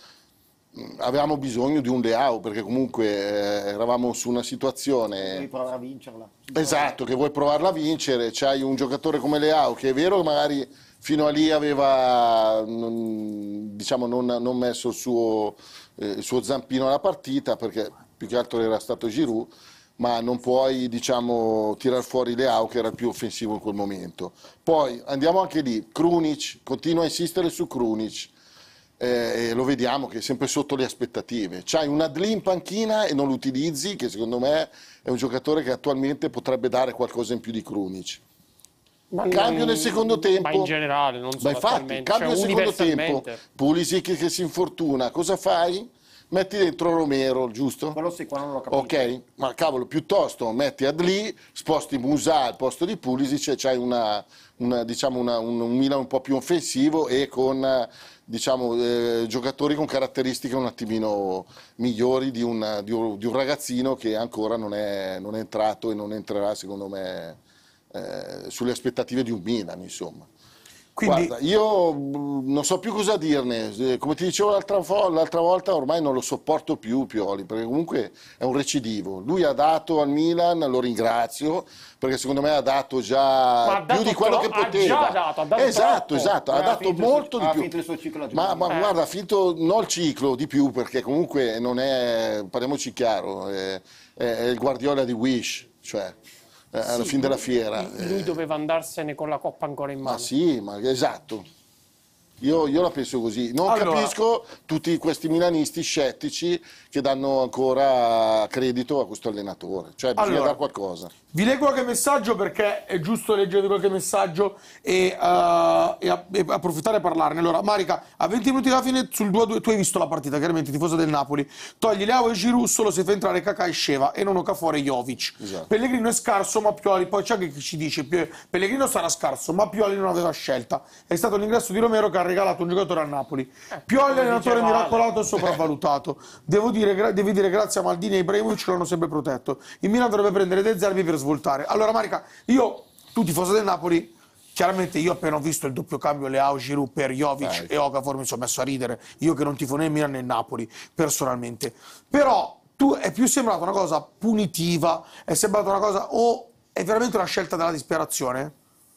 avevamo bisogno di un Leao, perché comunque eh, eravamo su una situazione... Devi provare a vincerla. Esatto, che vuoi provarla a vincere, c'hai un giocatore come Leao che è vero che magari fino a lì aveva non, diciamo, non, non messo il suo, eh, il suo zampino alla partita, perché più che altro era stato Giroud, ma non puoi diciamo, tirar fuori Leao che era il più offensivo in quel momento. Poi andiamo anche lì, Krunic, continua a insistere su Krunic. Eh, e lo vediamo che è sempre sotto le aspettative. C'hai un Adli in panchina e non lo utilizzi, che secondo me è un giocatore che attualmente potrebbe dare qualcosa in più di Krunic. Ma Cambio non- nel secondo tempo. Ma in generale, non Ma solo infatti, attualmente, cambio cioè nel secondo tempo. universalmente. Pulisic che si infortuna, cosa fai? Metti dentro Romero, giusto? Quello sì, qua non l'ho capito. Ok, ma cavolo, piuttosto metti Adli, sposti Musa al posto di Pulisic e c'hai una, una, diciamo una, un, un Milan un po' più offensivo e con eh, diciamo, eh, giocatori con caratteristiche un attimino migliori di un, di un, di un ragazzino che ancora non è, non è entrato e non entrerà secondo me eh, sulle aspettative di un Milan, insomma. Quindi- Guarda, io mh, non so più cosa dirne, Eh, come ti dicevo l'altra vo- l'altra volta, ormai non lo sopporto più Pioli, perché comunque è un recidivo. Lui ha dato al Milan, lo ringrazio, perché secondo me ha dato già Ma ha più dato di quello che tro- ha poteva. già dato, ha dato esatto, troppo. esatto, ha Aveva dato finito il suo- molto di aveva più. finito il suo ciclo a Ma, ma Eh. guarda, ha finito non il ciclo di più, perché comunque non è, parliamoci chiaro, è, è- è il Guardiola di Wish, cioè eh, alla Sì, fine della fiera. Lui eh. doveva andarsene con la coppa ancora in mano. Ma sì, ma esatto. Io, io la penso così. Non Allora. capisco tutti questi milanisti scettici che danno ancora credito a questo allenatore. Cioè, bisogna Allora. dare qualcosa. Vi leggo qualche messaggio perché è giusto leggere qualche messaggio e, uh, e, a- e approfittare e parlarne. Allora, Marica, a venti minuti dalla fine sul due a due, tu hai visto la partita, chiaramente, tifosa del Napoli. Togli Leao e Giroud, solo se fa entrare Kakà e Sceva e non Okafor e Jovic. Esatto. Pellegrino è scarso, ma Pioli, poi c'è anche chi ci dice Pe- Pellegrino sarà scarso, ma Pioli non aveva scelta. È stato l'ingresso di Romero che ha regalato un giocatore a Napoli. Pioli, come allenatore dice Vale. miracolato e sopravvalutato. Devo dire, gra- devi dire grazie a Maldini e Ibrahimovic che l'hanno sempre protetto. Il Milan dovrebbe prendere De Zerbi per svoltare. Allora, Marica, io, tu tifosa del Napoli, chiaramente io appena ho visto il doppio cambio Leao Giroud per Jovic e Okafor mi sono messo a ridere. Io che non tifo né il Milan né il Napoli, personalmente. Però tu è più sembrata una cosa punitiva, è sembrata una cosa o è veramente una scelta della disperazione?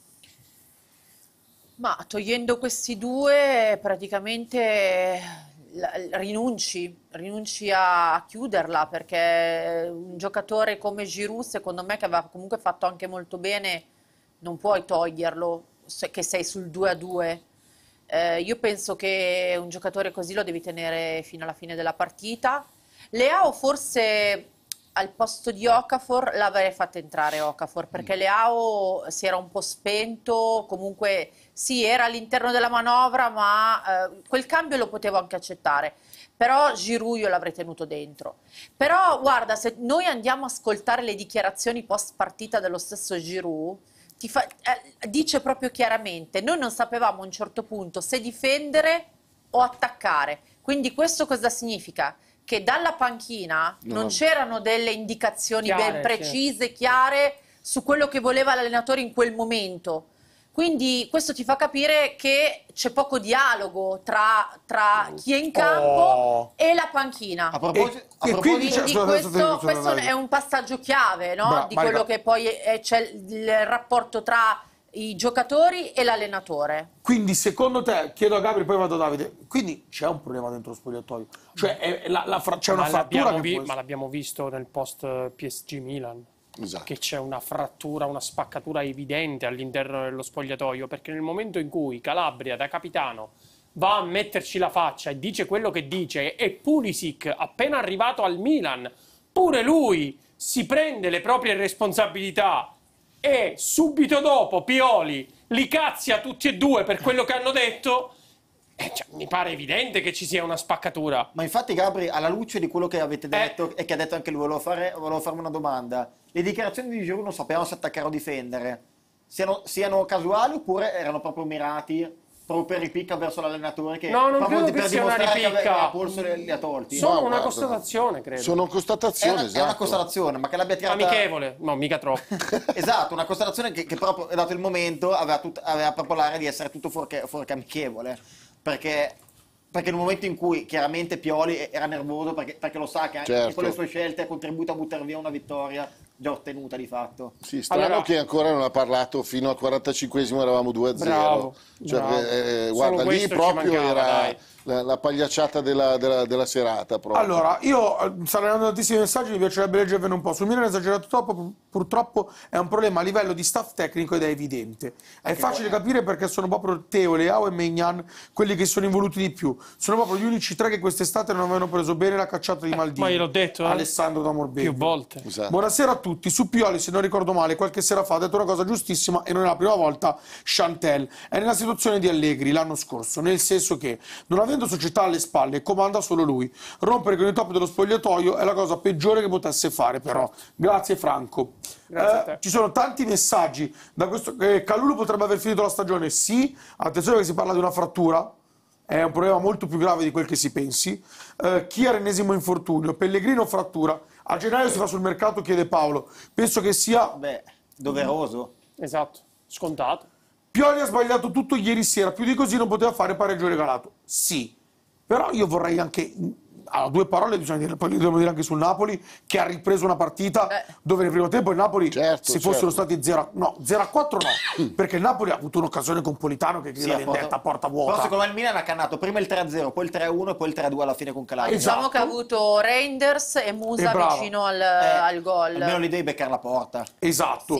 Ma togliendo questi due, praticamente la- rinunci, rinunci a, a chiuderla, perché un giocatore come Giroud, secondo me, che aveva comunque fatto anche molto bene, non puoi toglierlo, se- che sei sul due a due. Eh, io penso che un giocatore così lo devi tenere fino alla fine della partita. Leao forse al posto di Okafor l'avrei fatto entrare Okafor, perché Leao si era un po' spento, comunque sì, era all'interno della manovra, ma eh, quel cambio lo potevo anche accettare. Però Giroud io l'avrei tenuto dentro. Però guarda, se noi andiamo a ascoltare le dichiarazioni post partita dello stesso Giroud, ti fa- eh, dice proprio chiaramente: noi non sapevamo a un certo punto se difendere o attaccare. Quindi questo cosa significa? Che dalla panchina No. non c'erano delle indicazioni Chiare, ben precise, chiare su quello che voleva l'allenatore in quel momento. Quindi questo ti fa capire che c'è poco dialogo tra, tra chi è in campo Oh. e la panchina. A proposito, a e proposito- quindi c'è- Quindi scusate, questo, scusate, scusate, questo Davide. è un passaggio chiave, no? Bra- Di Marica. quello che poi è- c'è il rapporto tra i giocatori e l'allenatore. Quindi secondo te, chiedo a Gabri poi vado a Davide, quindi c'è un problema dentro lo spogliatoio? Cioè è- la- la fra- c'è una Ma frattura l'abbiamo che vi- può ma l'abbiamo visto nel post P S G Milan. Esatto. Che c'è una frattura, una spaccatura evidente all'interno dello spogliatoio, perché nel momento in cui Calabria da capitano va a metterci la faccia e dice quello che dice, e Pulisic appena arrivato al Milan pure lui si prende le proprie responsabilità e subito dopo Pioli li cazzia tutti e due per quello che hanno detto, eh, cioè, mi pare evidente che ci sia una spaccatura. Ma infatti, Gabri, alla luce di quello che avete detto e che ha detto anche lui, volevo, fare, volevo farmi una domanda. Le dichiarazioni di Giroud non sapevamo se attaccare o difendere. Siano, siano casuali oppure erano proprio mirati proprio per ripicca verso l'allenatore che No, non proprio credo per che sia una dimostrare che ripicca. aveva polso li, li ha tolti? Sono No, una guarda. constatazione, credo. Sono È constatazioni, una, è esatto. una constatazione, ma che l'abbia tirata... Amichevole, no, mica troppo. Esatto, una constatazione che, che proprio, dato il momento, aveva, tut- aveva proprio l'aria di essere tutto fuorché, fuorché amichevole. Perché, perché nel momento in cui chiaramente Pioli era nervoso, perché, perché lo sa che anche Certo. con le sue scelte ha contribuito a buttare via una vittoria già ottenuta di fatto. Sì, strano Allora- che ancora non ha parlato, fino al quarantacinquesimo eravamo due a zero. Bravo, Cioè, bravo. eh, Solo guarda, lì questo ci proprio mancava, era dai. la, la pagliacciata della, della- della serata. Proprio. Allora, io eh, stanno arrivando tantissimi messaggi, mi piacerebbe leggervene un po'. Sul Milan è esagerato troppo, pur- purtroppo è un problema a livello di staff tecnico ed è evidente. È facile capire perché sono proprio Teo, Leao e Maignan quelli che sono involuti di più. Sono proprio gli unici tre che quest'estate non avevano preso bene la cacciata di Maldini. ma gliel'ho detto, eh. Alessandro da Morbeggio. Più volte. Esatto. Buonasera a tutti. Su Pioli, se non ricordo male, qualche sera fa ha detto una cosa giustissima e non è la prima volta. Chantel è nella situazione di Allegri l'anno scorso, nel senso che non avendo società alle spalle comanda solo lui. Rompere con il top dello spogliatoio è la cosa peggiore che potesse fare, però. Grazie Franco. Grazie a Eh, te. ci sono tanti messaggi da questo eh, Kalulu potrebbe aver finito la stagione, sì, attenzione che si parla di una frattura, è un problema molto più grave di quel che si pensi. Eh, chi ha l'ennesimo infortunio? Pellegrino frattura, a gennaio si fa sul mercato, chiede Paolo, penso che sia... Beh, doveroso. Esatto, scontato. Pioli ha sbagliato tutto ieri sera, più di così non poteva fare pareggio regalato, sì, però io vorrei anche... Allora, due parole bisogna dire, poi le dobbiamo dire anche sul Napoli, che ha ripreso una partita Eh. dove nel primo tempo il Napoli, Certo, se fossero certo. stati zero a quattro no, perché il Napoli ha avuto un'occasione con Politano che Sì, la a vendetta porta- a porta Però vuota. secondo me il Milan ha cannato prima il tre a zero, poi il tre a uno e poi il tre a due alla fine con Calabria. Esatto. Diciamo che ha avuto Reinders e Musa E bravo. vicino al, Eh, al gol. Almeno lì devi beccare la porta. Esatto.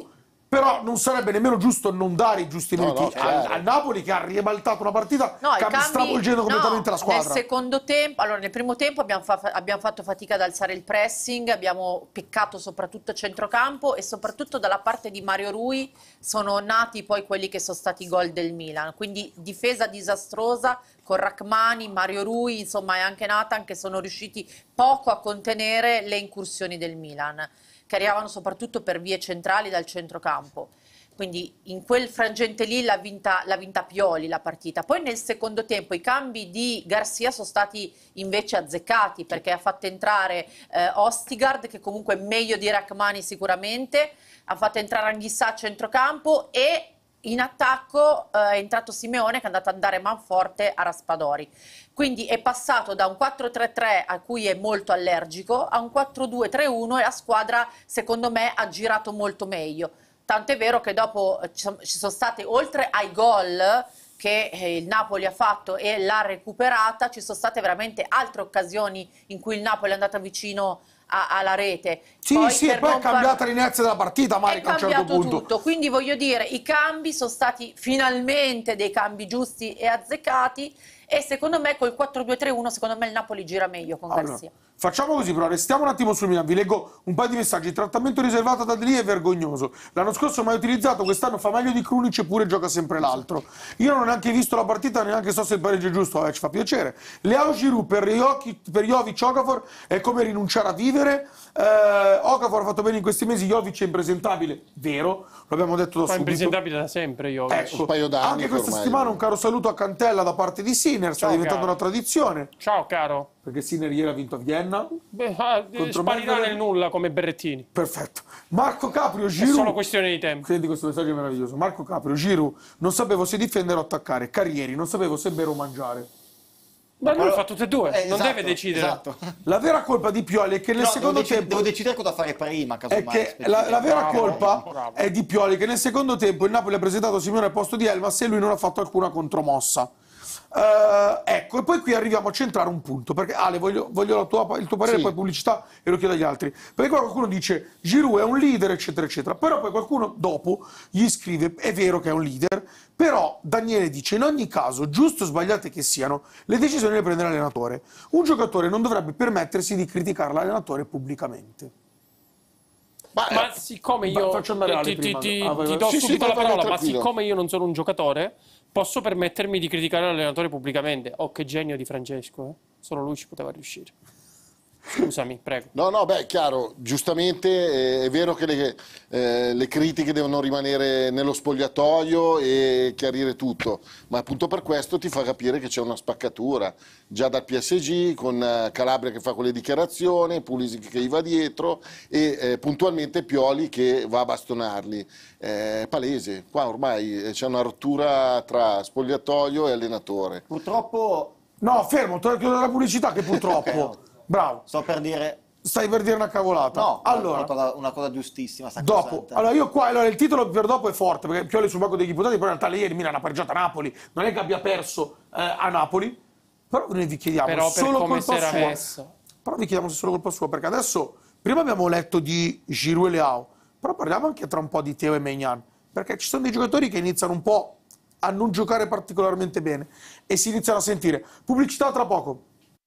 però non sarebbe nemmeno giusto non dare i giusti No, minuti no, al, chiaro. al Napoli che ha ribaltato una partita No, i cambi- cambi- stravolgendo completamente no, la squadra. Nel secondo tempo, allora nel primo tempo abbiamo, fa- abbiamo fatto fatica ad alzare il pressing, abbiamo peccato soprattutto a centrocampo e soprattutto dalla parte di Mario Rui sono nati poi quelli che sono stati i gol del Milan. Quindi difesa disastrosa con Rachmani, Mario Rui, insomma, e anche Nathan che sono riusciti poco a contenere le incursioni del Milan, che arrivavano soprattutto per vie centrali dal centrocampo. Quindi in quel frangente lì l'ha vinta, l'ha vinta Pioli la partita. Poi nel secondo tempo i cambi di Garcia sono stati invece azzeccati, perché ha fatto entrare eh, Ostigard, che comunque è meglio di Rachmani sicuramente, ha fatto entrare Anghissà a centrocampo e in attacco eh, è entrato Simeone che è andato a dare manforte a Raspadori. Quindi è passato da un quattro tre tre a cui è molto allergico a un quattro due tre uno e la squadra secondo me ha girato molto meglio. Tanto è vero che dopo ci sono state, oltre ai gol che il Napoli ha fatto e l'ha recuperata, ci sono state veramente altre occasioni in cui il Napoli è andato vicino a, alla rete. Sì, poi sì, e poi è cambiata l'inizio della partita, Marica, a un certo cambiato punto. tutto, quindi voglio dire, i cambi sono stati finalmente dei cambi giusti e azzeccati e secondo me col quattro due tre uno secondo me il Napoli gira meglio con Allora, Garcia. facciamo così, però restiamo un attimo sul Milan. Vi leggo un paio di messaggi. Il trattamento riservato ad Adli è vergognoso. L'anno scorso mai utilizzato, quest'anno fa meglio di Krunic eppure gioca sempre l'altro. Io non ho neanche visto la partita, neanche so se il pareggio è giusto, eh, ci fa piacere. Leao Giroud per, per Jovic Okafor è come rinunciare a vivere. Eh, Okafor ha fatto bene in questi mesi, Jovic è impresentabile, vero? L'abbiamo detto da Ma è subito. impresentabile da sempre Jovic. Ecco, Un paio d'anni anche questa ormai. settimana un caro saluto a Cantella da parte di Sinner, sta Ciao, diventando caro. una tradizione. Ciao caro. Perché Sinner ieri ha vinto a Vienna. Beh, ah, Contro sparirà Medvedev. nel nulla come Berrettini. Perfetto. Marco Caprio, È Giroud. solo questione di tempo. Senti questo messaggio meraviglioso. Marco Caprio, Giroud, non sapevo se difendere o attaccare. Carrieri, non sapevo se bere o mangiare. Ma lui fa tutte e due, Eh, non esatto, deve decidere. esatto. La vera colpa di Pioli è che nel No, secondo devo, deci- tempo... devo decidere cosa fare prima, È casomai. che aspetta. la, la vera Bravo, colpa bravo. è di Pioli, che nel secondo tempo il Napoli ha presentato Simeone al posto di Elmas e lui non ha fatto alcuna contromossa. Eh, ecco, e poi qui arriviamo a centrare un punto, perché Ale, voglio, voglio la tua- il tuo parere, Sì. poi pubblicità e lo chiedo agli altri. Perché qua qualcuno dice Giroud è un leader, eccetera, eccetera. Però poi qualcuno dopo gli scrive, è vero che è un leader, però Daniele dice, in ogni caso, giusto o sbagliate che siano, le decisioni le prende l'allenatore. Un giocatore non dovrebbe permettersi di criticare l'allenatore pubblicamente. Ma, Ma siccome Ma io faccio andare Ale ti, ti- prima. ti- Ah, vai, ti vai. do Sì, sì, subito vai, la vai, parola, ma tranquillo. siccome io non sono un giocatore, posso permettermi di criticare l'allenatore pubblicamente. Oh, che genio di Francesco, eh? Solo lui ci poteva riuscire. Scusami, prego. No, no, beh, chiaro, giustamente eh, è vero che le, eh, le critiche devono rimanere nello spogliatoio e chiarire tutto, ma appunto per questo ti fa capire che c'è una spaccatura, già dal P S G, con eh, Calabria che fa quelle dichiarazioni, Pulisic che gli va dietro e eh, puntualmente Pioli che va a bastonarli. È palese, qua ormai c'è una rottura tra spogliatoio e allenatore. Purtroppo... No, fermo, te chiudo la pubblicità che purtroppo... Ok, no. Bravo. Sto per dire... Stai per dire una cavolata? No, allora, una cosa, una cosa giustissima, dopo, sacrosanta. allora io qua, allora il titolo per dopo è forte, perché Pioli sul banco degli imputati, però in realtà ieri Milan ha pareggiato a Napoli, non è che abbia perso eh, a Napoli, però noi vi chiediamo, Però per solo come colpa si era sua. messo. Però vi chiediamo se è solo colpa sua, perché adesso, prima abbiamo letto di Giroud e Leao, però parliamo anche tra un po' di Teo e Maignan, perché ci sono dei giocatori che iniziano un po' a non giocare particolarmente bene e si iniziano a sentire. Pubblicità tra poco.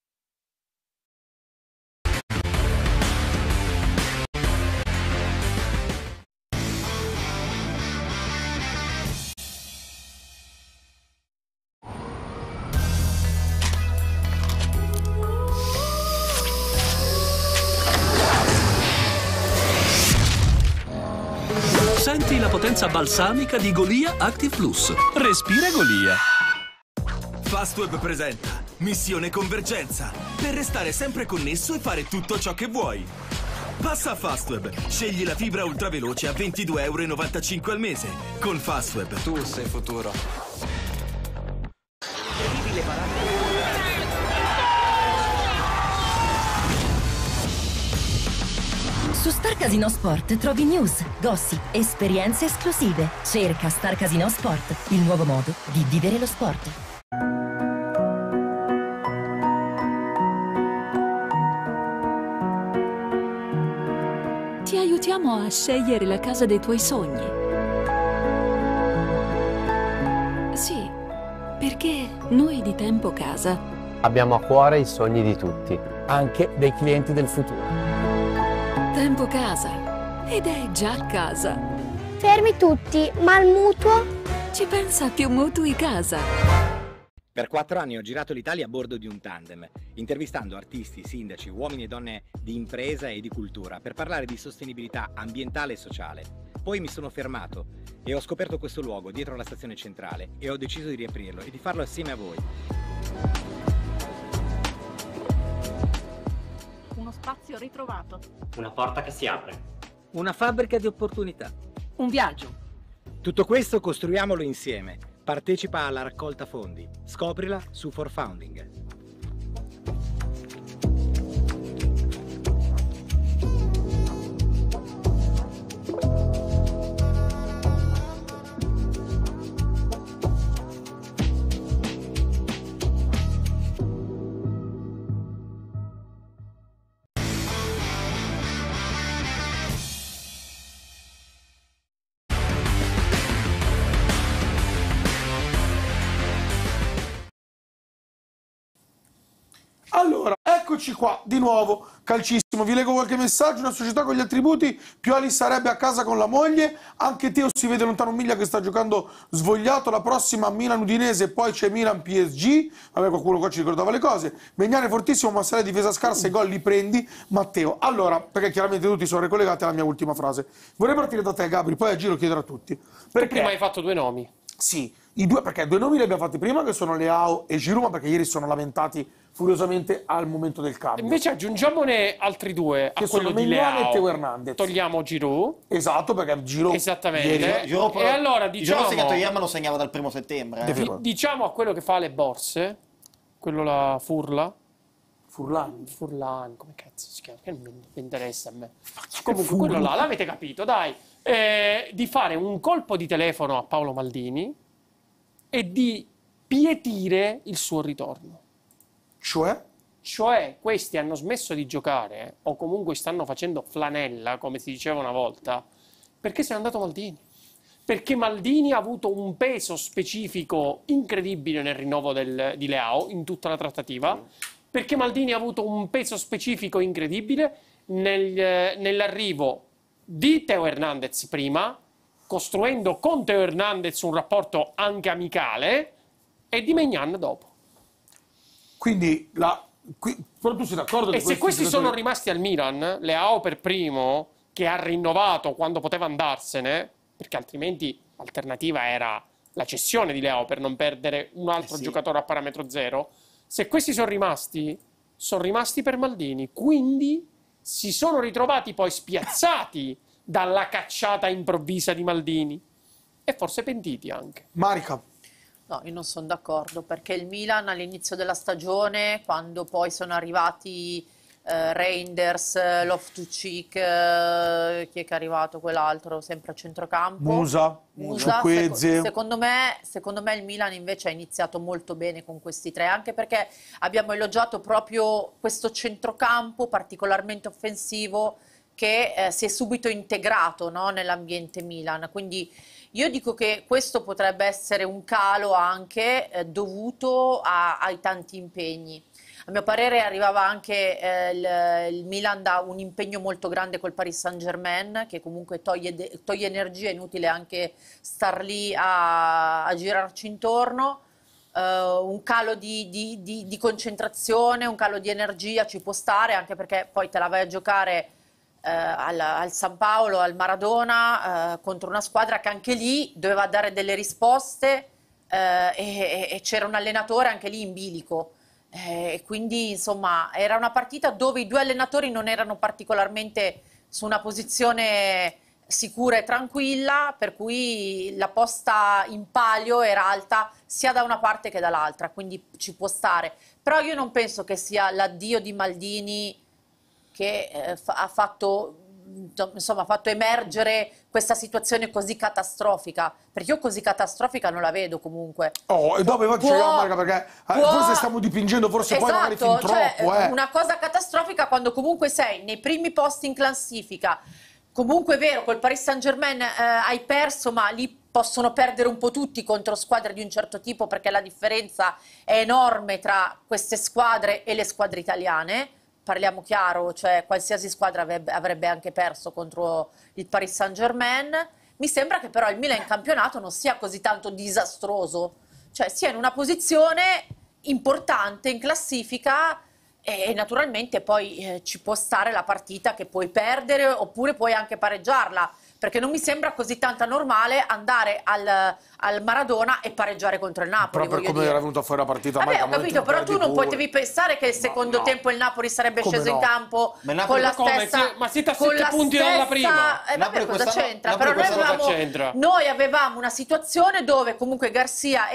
Senti la potenza balsamica di Golia Active Plus. Respira Golia. Fastweb presenta Missione Convergenza, per restare sempre connesso e fare tutto ciò che vuoi. Passa a Fastweb, scegli la fibra ultraveloce a ventidue euro e novantacinque al mese. Con Fastweb Tu sei futuro. Su Star Casino Sport trovi news, gossip, esperienze esclusive. Cerca Star Casino Sport, il nuovo modo di vivere lo sport. Ti aiutiamo a scegliere la casa dei tuoi sogni. Sì, perché noi di Tempo Casa Abbiamo a cuore i sogni di tutti, anche dei clienti del futuro. Tempo Casa. Ed è già casa. Fermi tutti, ma il mutuo? Ci pensa Più Mutui Casa. Per quattro anni ho girato l'Italia a bordo di un tandem, intervistando artisti, sindaci, uomini e donne di impresa e di cultura per parlare di sostenibilità ambientale e sociale. Poi mi sono fermato e ho scoperto questo luogo dietro la stazione centrale e ho deciso di riaprirlo e di farlo assieme a voi. Uno spazio ritrovato. Una porta che si apre. Una fabbrica di opportunità. Un viaggio. Tutto questo costruiamolo insieme. Partecipa alla raccolta fondi. Scoprila su For Founding. Allora, eccoci qua, di nuovo, calcissimo. Vi leggo qualche messaggio. Una società con gli attributi, Pioli sarebbe a casa con la moglie, anche Teo si vede lontano un miglia che sta giocando svogliato, la prossima Milan-Udinese, poi c'è Milan-P S G, vabbè qualcuno qua ci ricordava le cose, Megnane fortissimo, Massale difesa scarsa, i gol li prendi, Matteo. Allora, perché chiaramente tutti sono ricollegati alla mia ultima frase. Vorrei partire da te, Gabri, poi a giro chiedere a tutti. Perché? Tu prima hai fatto due nomi. Sì, i due, perché due nomi li abbiamo fatti prima, che sono Leao e Giroud, ma perché ieri sono lamentati furiosamente al momento del cambio. Invece aggiungiamone altri due a che quello sono di Megnane Leao. e Teo Hernandez. Togliamo Giroud. Esatto, perché Giroud Esattamente. ieri- Giroud però- E allora Giroud diciamo ha segnato ieri, ma lo segnava dal primo settembre. eh. di- diciamo a quello che fa le borse, quello la Furla. Furlan. Furlan, come cazzo si chiama? Che non mi interessa a me. Comunque quello là, l'avete capito, dai. Eh, di fare un colpo di telefono a Paolo Maldini e di pietire il suo ritorno. Cioè? Cioè, questi hanno smesso di giocare, o comunque stanno facendo flanella, come si diceva una volta, perché se n'è andato Maldini. Perché Maldini ha avuto un peso specifico incredibile nel rinnovo del, di Leao, in tutta la trattativa, perché Maldini ha avuto un peso specifico incredibile nel, nell'arrivo di Teo Hernandez prima, costruendo con Teo Hernandez un rapporto anche amicale, e di Maignan dopo. Quindi, la, qui, però tu sei d'accordo? E se questi sono rimasti al Milan, Leao per primo, che ha rinnovato quando poteva andarsene, perché altrimenti l'alternativa era la cessione di Leao per non perdere un altro Eh sì. giocatore a parametro zero, se questi sono rimasti, sono rimasti per Maldini. Quindi si sono ritrovati poi spiazzati dalla cacciata improvvisa di Maldini. E forse pentiti anche. Marica. No, io non sono d'accordo, perché il Milan all'inizio della stagione, quando poi sono arrivati eh, Reinders, Loftus-Cheek, eh, chi è che è arrivato quell'altro, sempre a centrocampo? Musa, Musa Ciukwueze. seco- secondo me, secondo me il Milan invece ha iniziato molto bene con questi tre, anche perché abbiamo elogiato proprio questo centrocampo particolarmente offensivo che eh, si è subito integrato, no, nell'ambiente Milan, quindi io dico che questo potrebbe essere un calo anche eh, dovuto a- ai tanti impegni. A mio parere arrivava anche eh, il, il Milan da un impegno molto grande col Paris Saint-Germain, che comunque toglie, de- toglie energia, è inutile anche star lì a, a girarci intorno. Eh, un calo di, di- di- di concentrazione, un calo di energia ci può stare, anche perché poi te la vai a giocare eh, al, al San Paolo, al Maradona, eh, contro una squadra che anche lì doveva dare delle risposte eh, e, e c'era un allenatore anche lì in bilico. Eh, E quindi insomma era una partita dove i due allenatori non erano particolarmente su una posizione sicura e tranquilla, per cui la posta in palio era alta sia da una parte che dall'altra, quindi ci può stare. Però io non penso che sia l'addio di Maldini che eh, fa- ha fatto, insomma, ha fatto emergere questa situazione così catastrofica, perché io così catastrofica non la vedo comunque. Oh, e dopo infatti Può- c'è Marica, perché eh, può- forse stiamo dipingendo, forse poi magari fin Esatto, cioè, troppo. Eh. una cosa catastrofica quando comunque sei nei primi posti in classifica. Comunque è vero, col Paris Saint-Germain eh, hai perso, ma lì possono perdere un po' tutti contro squadre di un certo tipo, perché la differenza è enorme tra queste squadre e le squadre italiane. Parliamo chiaro, cioè qualsiasi squadra avrebbe, avrebbe anche perso contro il Paris Saint-Germain. Mi sembra che però il Milan in campionato non sia così tanto disastroso, cioè sia in una posizione importante in classifica, e naturalmente poi eh, ci può stare la partita che puoi perdere oppure puoi anche pareggiarla, perché non mi sembra così tanto normale andare al, al Maradona e pareggiare contro il Napoli. Però per voglio come dire. era venuta fuori la partita, Vabbè, Maica, ho capito, però tu non pure. potevi pensare che il secondo no. tempo il Napoli sarebbe Come sceso no? in campo Ma il Napoli- con la Come? stessa... Sie- ma siete a con sette la punti stessa- dalla prima. Eh, vabbè, Napoli cosa quest'anno- c'entra? Napoli Però noi quest'anno avevamo, c'entra. noi avevamo una situazione dove comunque Garcia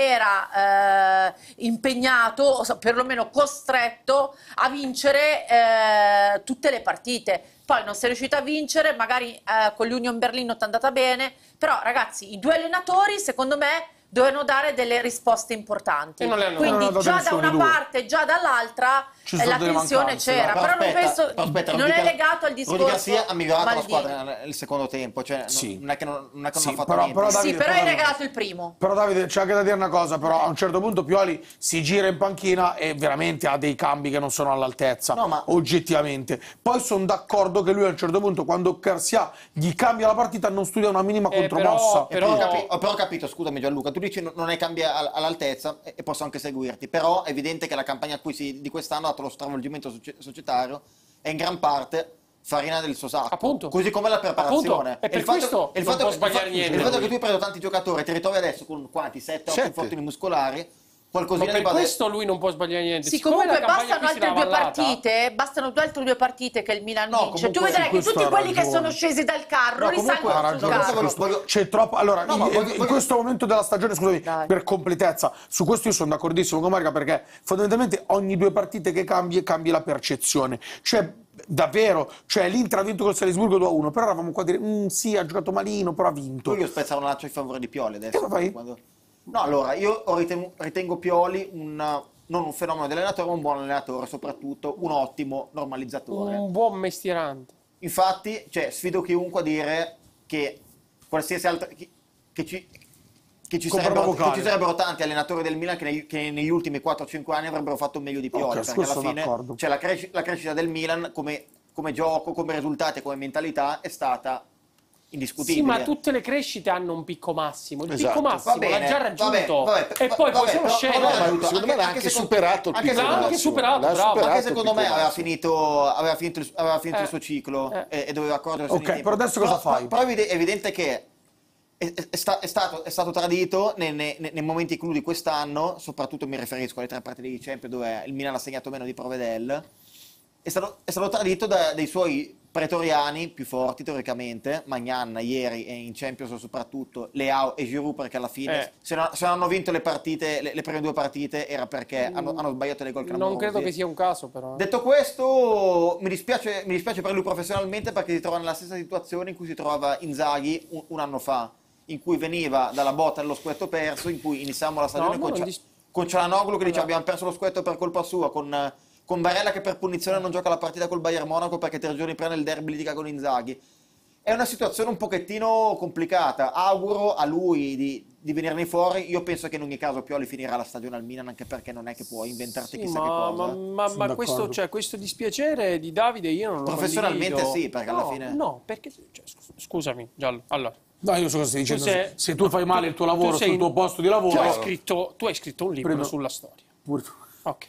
era eh, impegnato, o so- perlomeno costretto a vincere eh, tutte le partite. Poi non sei riuscito a vincere, magari eh, con l'Union Berlin non ti è andata bene, però ragazzi, i due allenatori secondo me dovevano dare delle risposte importanti. E non le hanno Quindi dato. Non già hanno dato da una nessuno di due. parte, già dall'altra Ci eh, sono la delle tensione mancanze, c'era, Però però non aspetta, penso, però aspetta, non Rudy è Gar- legato al discorso Rudy Garcia ha migliorato la Maldini. squadra nel nel secondo tempo, cioè non- Sì. non è che non, non, è che non Sì, ha fatto però- niente. però Sì, Davide, però però- hai regalato il primo. Però Davide, c'è anche da dire una cosa, però a un certo punto Pioli si gira in panchina e veramente ha dei cambi che non sono all'altezza, No, ma- oggettivamente. Poi sono d'accordo che lui a un certo punto, quando Garcia gli cambia la partita, non studia una minima Eh, contromossa. E poi ho, capi- ho però capito, scusami Gianluca, tu dici non non è cambia all- all'altezza e e posso anche seguirti, però è evidente che la campagna acquisti di quest'anno ha dato lo stravolgimento soci- societario e in gran parte farina del suo sacco. Appunto. Così come la preparazione. Appunto. E per il fatto- questo il non fatto può che- sbagliare il fa- niente Il fatto lui. che tu hai preso tanti giocatori, ti ritrovi adesso con quanti? sette otto Sette. infortuni muscolari, Ma qualcosina per di base. questo lui non può sbagliare niente. Sì, Siccome comunque la campagna bastano acquisti altre due l'ha avallata, partite, bastano due altre due partite che il Milan No, vince. Tu comunque vedrai su che questo tutti ha quelli che ragione. sono scesi dal carro No, comunque risalgono Ha sul ragione, carro. voglio- voglio- c'è troppo. Allora, No, ma in, voglio- in voglio- questo momento della stagione, scusami, Dai. per completezza, su questo io sono d'accordissimo con Marica, perché fondamentalmente ogni due partite che cambi cambia la percezione. Cioè, davvero, cioè l'Inter ha vinto col Salisburgo due a uno, però eravamo qua a dire "Mm, sì, ha giocato malino, però ha vinto". Tu io spezzare un laccio in favore di Pioli adesso. Eh, vai. quando- No, allora, io ho riten- ritengo Pioli un, non un fenomeno di allenatore, ma un buon allenatore, soprattutto un ottimo normalizzatore. un buon mestierante. Infatti, cioè, sfido chiunque a dire che qualsiasi altra... che, che ci, che, ci Compra sarebbero, una vocale. che ci sarebbero tanti allenatori del Milan che, negli, che negli ultimi quattro cinque anni avrebbero fatto meglio di Pioli, Ok, su perché questo alla sono fine d'accordo. cioè, la, cresc- la crescita del Milan come, come gioco, come risultati e come mentalità è stata indiscutibile. Sì, ma tutte le crescite hanno un picco massimo. Il Esatto. picco massimo Va bene, l'ha già raggiunto. vabbè, vabbè, e poi vabbè, possiamo però- scendere. però- Ma secondo me l'ha anche secondo- superato il anche picco secondo- anche massimo. superato, L'ha bravo. superato Anche il secondo picco me aveva massimo. finito, aveva finito, il, aveva finito Eh. il suo ciclo Eh. e, e doveva accorgersi Ok, in tempo. però adesso cosa fai? Però è evide- è evidente che è, è sta- è stato, è stato tradito nei, nei- nei momenti clou di quest'anno, soprattutto mi riferisco alle tre partite di Champions dove il Milan ha segnato meno di Provedel. È stato, è stato tradito da- dai suoi pretoriani più forti teoricamente, Magnan ieri e in Champions soprattutto, Leao e Giroud, perché alla fine Eh. se, non, se non hanno vinto le partite, le, le prime due partite era perché hanno, hanno sbagliato le gol Non clamorosi. credo che sia un caso, però. Detto questo, mi dispiace, mi dispiace per lui professionalmente perché si trova nella stessa situazione in cui si trovava Inzaghi un, un anno fa, in cui veniva dalla botta dello scudetto perso, in cui iniziamo la stagione No, ma con, non Cia- dis- con Cialanoglu che dice Allora. abbiamo perso lo scudetto per colpa sua, con, con Barella che per punizione non gioca la partita col Bayern Monaco perché tre giorni prima nel derby litiga con Inzaghi. È una situazione un pochettino complicata, auguro a lui di, di venirne fuori. Io penso che in ogni caso Pioli finirà la stagione al Milan, anche perché non è che puoi inventarti Sì, chissà ma, che ma, cosa. ma- Sono ma questo, d'accordo. cioè, questo dispiacere di Davide io non lo Professionalmente condivido. sì, perché alla No, fine- No, perché... cioè, scus- scusami, Giallo. Allora, No, io so cosa stai dicendo. Tu sei- Se tu fai male il tuo tu lavoro sei- sul tuo posto di lavoro, tu hai scritto, tu hai scritto un libro Prima- sulla storia. pure tu. Ok.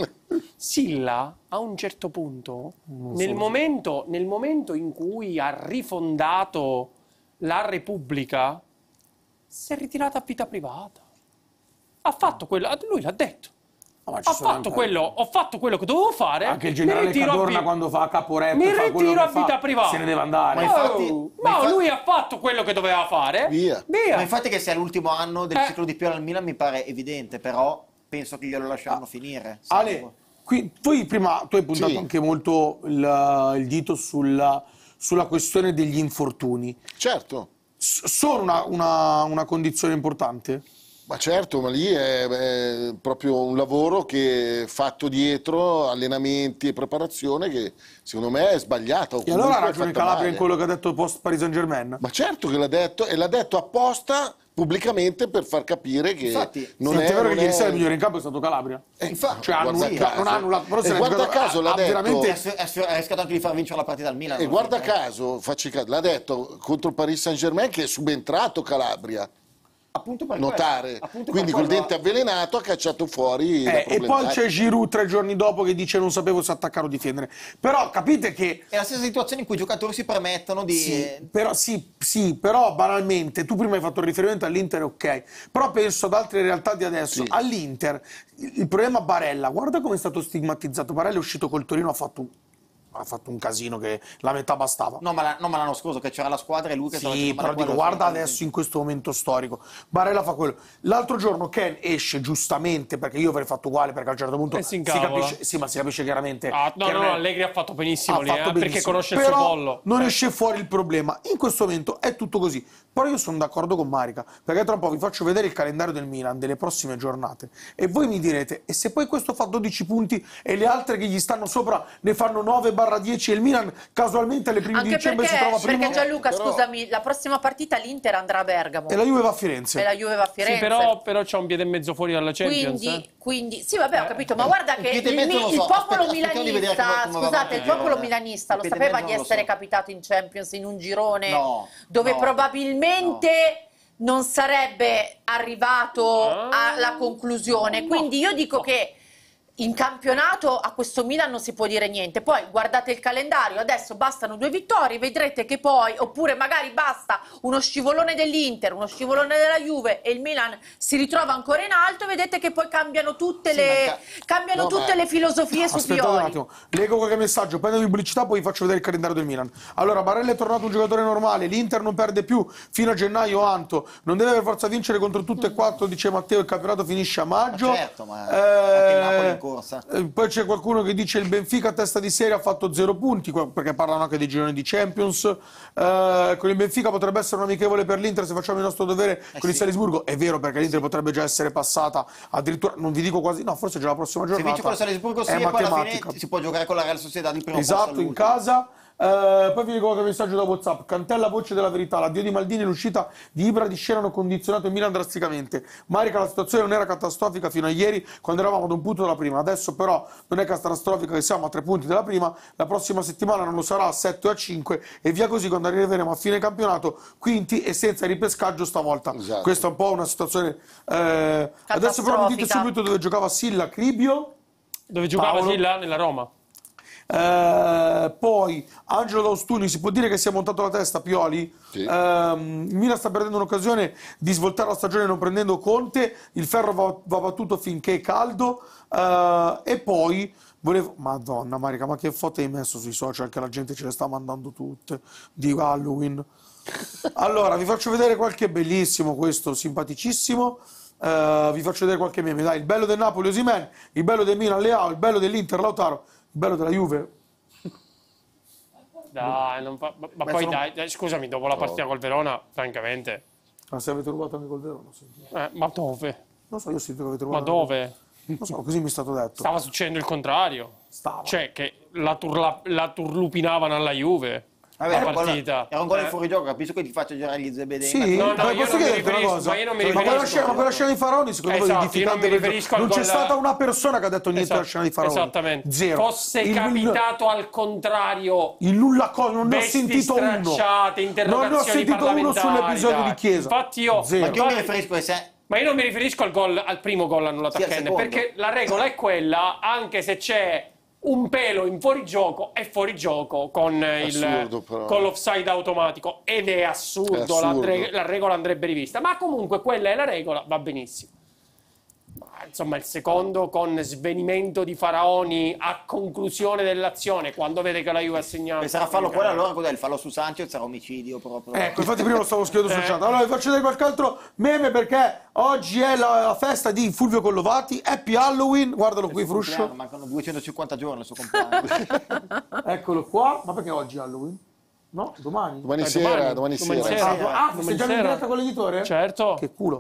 Silla, a un certo punto, Non nel so. momento, nel momento in cui ha rifondato la Repubblica, si è ritirato a vita privata. Ha fatto quello, lui l'ha detto. No, ma ci Ho sono fatto, anche- quello, ho fatto quello che dovevo fare. Anche il mi generale ritiro a Cadorna vi- quando fa caporep, mi fa quello ritiro che a fa, vita privata. se ne deve andare. Ma infatti- Oh, ma ma infatti- lui ha fatto quello che doveva fare. Via. Via. Ma infatti che sia l'ultimo anno del Eh. ciclo di Pioli al Milan mi pare evidente, però penso che glielo lasceranno finire. Ale, salvo. qui, tu prima tu hai puntato Sì. anche molto il, il dito sulla, sulla questione degli infortuni. Certo. S- sono una, una- una condizione importante? Ma certo, ma lì è, è proprio un lavoro che è fatto dietro, allenamenti e preparazione, che secondo me è sbagliato. E allora ha ragione Calabria in quello che ha detto post Paris Saint-Germain? Ma certo che l'ha detto, e l'ha detto apposta pubblicamente per far capire che infatti, non sì, è... è vero non che ieri è... sera il migliore in campo è stato Calabria. Eh, infatti, cioè, guarda annulla, caso. non ha annullato, però se E ne guarda ricordo- caso l'ha ha detto... veramente- Ha rischiato anche di far vincere la partita al Milan. E guarda caso, facci caso, l'ha detto contro il Paris Saint-Germain che è subentrato Calabria. Appunto per Notare, questo, appunto quindi per col quello- dente avvelenato ha cacciato fuori la Eh, e poi problematica. c'è Giroud tre giorni dopo che dice non sapevo se attaccare o difendere. Però capite che... È la stessa situazione in cui i giocatori si permettono di... Sì, però, sì, sì, però banalmente, tu prima hai fatto il riferimento all'Inter, ok, però penso ad altre realtà di adesso. Sì. All'Inter, il il problema Barella, guarda come è stato stigmatizzato. Barella è uscito col Torino, ha fatto un, ha fatto un casino che la metà bastava. No, ma, la- no, ma l'anno scorso che c'era la squadra e lui che stava Sì, facendo però male dico, quello, guarda assolutamente. adesso in questo momento storico. Barella fa quello. L'altro giorno Ken esce giustamente, perché io avrei fatto uguale, perché a un certo punto E si si incavola. capisce, sì, ma si capisce chiaramente. Ah, no, che no, non no, è- Allegri ha fatto benissimo ha lì, fatto eh, perché benissimo. conosce il Però suo pollo. non Eh. esce fuori il problema. In questo momento è tutto così. Però io sono d'accordo con Marica, perché tra un po' vi faccio vedere il calendario del Milan delle prossime giornate e voi mi direte, e se poi questo fa dodici punti e le altre che gli stanno sopra ne fanno nove dieci e il Milan casualmente alle prime di Anche dicembre perché, si trova primo? perché Gianluca, Però- scusami, la prossima partita l'Inter andrà a Bergamo E la Juve va a Firenze. e la Juve va a Firenze. Sì, però, però c'ha un piede e mezzo fuori dalla Champions. Quindi, eh. quindi, sì, vabbè, ho capito, ma guarda Un che piede e il, mezzo mi- lo il so, popolo aspetta, aspettiamo di vedere milanista, come- come va scusate, il avanti il popolo girone. milanista lo Il piede e sapeva mezzo di non lo essere so. capitato in Champions in un girone No, dove no, probabilmente non sarebbe arrivato alla conclusione. Quindi io dico che in campionato a questo Milan non si può dire niente. Poi guardate il calendario, adesso bastano due vittorie, vedrete che poi, oppure magari basta uno scivolone dell'Inter, uno scivolone della Juve e il Milan si ritrova ancora in alto e vedete che poi cambiano tutte Sì, le, ma ca- cambiano No, tutte ma- le filosofie su Aspettate un Pioli. attimo, leggo qualche messaggio, prendo di pubblicità, poi vi faccio vedere il calendario del Milan. Allora, Barella è tornato un giocatore normale, l'Inter non perde più fino a gennaio. Anto non deve per forza vincere contro tutte e quattro, dice Matteo, il campionato finisce a maggio. Ma certo, ma Eh, anche il Napoli è in corsa. eh, poi c'è qualcuno che dice il Benfica a testa di serie ha fatto zero punti, qua- perché parlano anche dei gironi di Champions. Eh, con il Benfica potrebbe essere un amichevole per l'Inter se facciamo il nostro dovere con il sì. Salisburgo. È vero, perché l'Inter potrebbe già essere passata, addirittura non vi dico quasi, no, forse già la prossima Se giornata. vince con il Salisburgo sì, è e poi alla matematica. fine si può giocare con la Real Sociedad il primo posto Esatto, in all'ultimo. casa. Eh, poi vi dico qualche messaggio da WhatsApp. Cantella, voce della verità. L'addio di Maldini e l'uscita di Ibra di scena hanno condizionato il Milan drasticamente. Marica, la situazione non era catastrofica fino a ieri, quando eravamo ad un punto dalla prima. Adesso però non è catastrofica che siamo a tre punti dalla prima. La prossima settimana non lo sarà, a sette o a cinque, e via così quando arriveremo a fine campionato quinti e senza ripescaggio stavolta. Esatto. Questa è un po' una situazione. eh, Adesso però mi dite subito dove giocava Silla, Cribio. Dove giocava Paolo. Silla? Nella Roma. Eh, poi Angelo D'Austuni, si può dire che si è montato la testa Pioli? Sì. Ehm, il Milan sta perdendo un'occasione di svoltare la stagione non prendendo Conte, il ferro va, va battuto finché è caldo. Eh, e poi volevo, madonna Marica, ma che foto hai messo sui social che la gente ce le sta mandando tutte di Halloween? Allora vi faccio vedere qualche bellissimo, questo simpaticissimo. Eh, vi faccio vedere qualche meme, dai. Il bello del Napoli Osimhen, il bello del Milan Leao, il bello dell'Inter Lautaro, il bello della Juve. Dai, non fa- ma, ma Beh, poi sono- dai, dai, scusami, dopo la partita col Verona, francamente. Ma se avete rubato anche col Verona? Sì. Eh, ma dove? Non so, io ho sentito che avete Ma rubato. dove? Non so, così mi è stato detto. Stava succedendo il contrario. Stava. Cioè, che la, turla- la turlupinavano alla Juve. Vabbè, la era un gol- partita. Era un gol Eh. in fuorigioco, capisco che ti faccio girare gli zebedei. Sì, No, no, ma io posso non mi chiederti una riferisco- cosa? ma io non mi Ma quella riferisco- scena, ma quella scena di Faraoni, secondo Esatto, voi è io non mi edificante? riferisco al Non c'è gol- stata una persona che ha detto niente Esatto, della scena di Faraoni. Esattamente. Zero. Fosse Il- capitato al contrario. Il nulla co- non ne ho Vesti sentito uno. stracciate, Non interrogazioni ne ho sentito uno parlamentari, sull'episodio dai. di Chiesa. Infatti io, Zero. Ma che io mi riferisco a se... ma io non mi riferisco al gol, al primo gol annullato Sì, a al Kende, secondo. perché la regola è quella, anche se c'è un pelo in fuorigioco, è fuorigioco con il Assurdo, però. con l'offside automatico, ed è assurdo, È assurdo. La, dre- la regola andrebbe rivista, ma comunque quella è la regola, va benissimo. Ma, insomma, il secondo con svenimento di Faraoni a conclusione dell'azione, quando vede che la Juve ha segnato. E sarà fallo quello, allora cos'è? Il fallo su Sanchez sarà omicidio proprio. Ecco, infatti prima lo stavo scrivendo sul Eh. chat. Allora vi faccio vedere qualche altro meme, perché oggi è la, la festa di Fulvio Collovati. Happy Halloween, guardalo qui Compleanno, Fruscio. mancano duecentocinquanta giorni al suo compleanno. Eccolo qua. Ma perché oggi è Halloween? No, domani. Domani Eh, sera, domani, domani domani sera. sera. Ah, do- ah, Domani sei già in sera. diretta con l'editore? Certo. Che culo.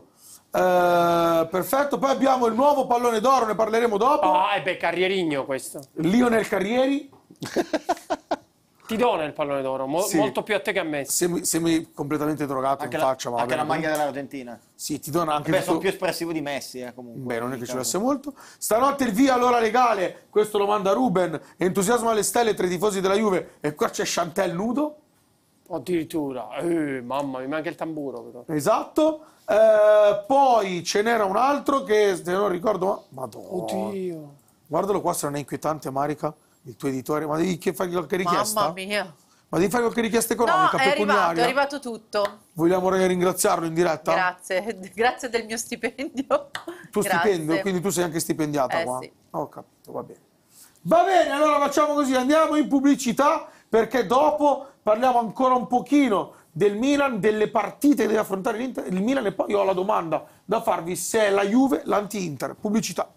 Uh, perfetto, poi abbiamo il nuovo pallone d'oro, ne parleremo dopo. Ah, e beh, Carrierigno questo. Lionel Carrieri. Ti dona il pallone d'oro, mo Sì. molto più a te che a me. Sembri, sembri completamente drogato Anche in la, faccia. Ma anche va la bene. maglia dell'Argentina. Sì, ti dona anche Beh, tutto- sono più espressivo di Messi, eh, comunque. Beh, non è che ci volesse molto. Stanotte il via all'ora legale, questo lo manda Ruben. Entusiasmo alle stelle tra i tifosi della Juve. E qua c'è Chantel nudo. Addirittura, eh, mamma, mi manca il tamburo però. Esatto. Eh, poi ce n'era un altro che, se non ricordo, ma... Madonna. Oddio. Guardalo qua, se non è inquietante, Marica, il tuo editore. Ma devi che fare qualche richiesta? Mamma mia. Ma devi fare qualche richiesta No, economica, è arrivato, pecuniaria? è arrivato tutto. Vogliamo ringraziarlo in diretta? Grazie, grazie del mio stipendio. Tuo Grazie. stipendio, quindi tu sei anche stipendiata Eh, qua? sì. Ho capito, va bene. Va bene, allora facciamo così, andiamo in pubblicità, perché dopo parliamo ancora un pochino del Milan, delle partite che deve affrontare l'Inter, il Milan, e poi io ho la domanda da farvi se è la Juve l'anti-Inter. Pubblicità.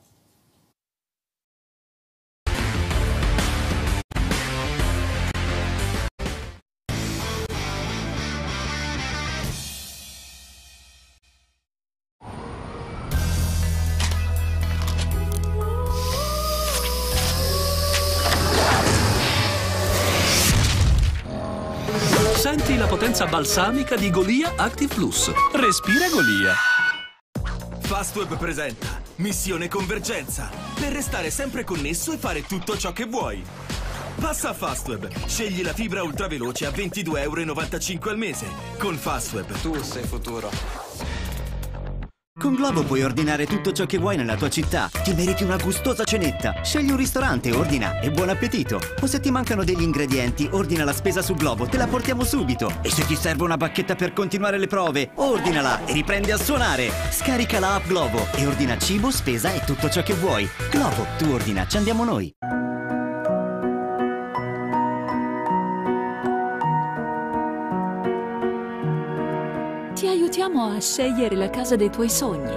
Senti la potenza balsamica di Golia Active Plus. Respira Golia. Fastweb presenta Missione Convergenza, per restare sempre connesso e fare tutto ciò che vuoi. Passa a Fastweb, scegli la fibra ultraveloce a ventidue e novantacinque euro al mese. Con Fastweb tu sei futuro. Con Globo puoi ordinare tutto ciò che vuoi nella tua città. Ti meriti una gustosa cenetta. Scegli un ristorante, ordina e buon appetito. O se ti mancano degli ingredienti, ordina la spesa su Globo, te la portiamo subito. E se ti serve una bacchetta per continuare le prove, ordinala e riprendi a suonare. Scarica la app Globo e ordina cibo, spesa e tutto ciò che vuoi. Globo, tu ordina, ci andiamo noi. Ti aiutiamo a scegliere la casa dei tuoi sogni.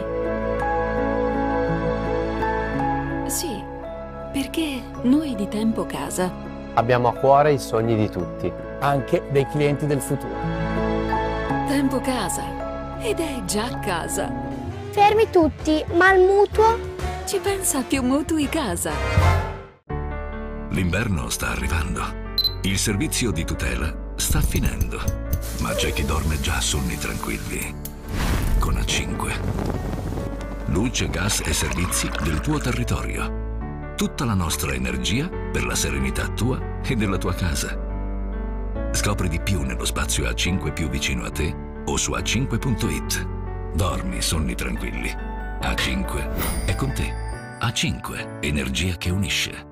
Sì, perché noi di Tempo Casa Abbiamo a cuore i sogni di tutti, anche dei clienti del futuro. Tempo Casa. Ed è già casa. Fermi tutti, ma il mutuo? Ci pensa più Mutui Casa. L'inverno sta arrivando. Il servizio di tutela sta finendo. Ma c'è chi dorme già sonni tranquilli. Con A cinque. Luce, gas e servizi del tuo territorio. Tutta la nostra energia per la serenità tua e della tua casa. Scopri di più nello spazio A cinque più vicino a te o su A cinque punto it. Dormi sonni tranquilli. A cinque è con te. A cinque, energia che unisce.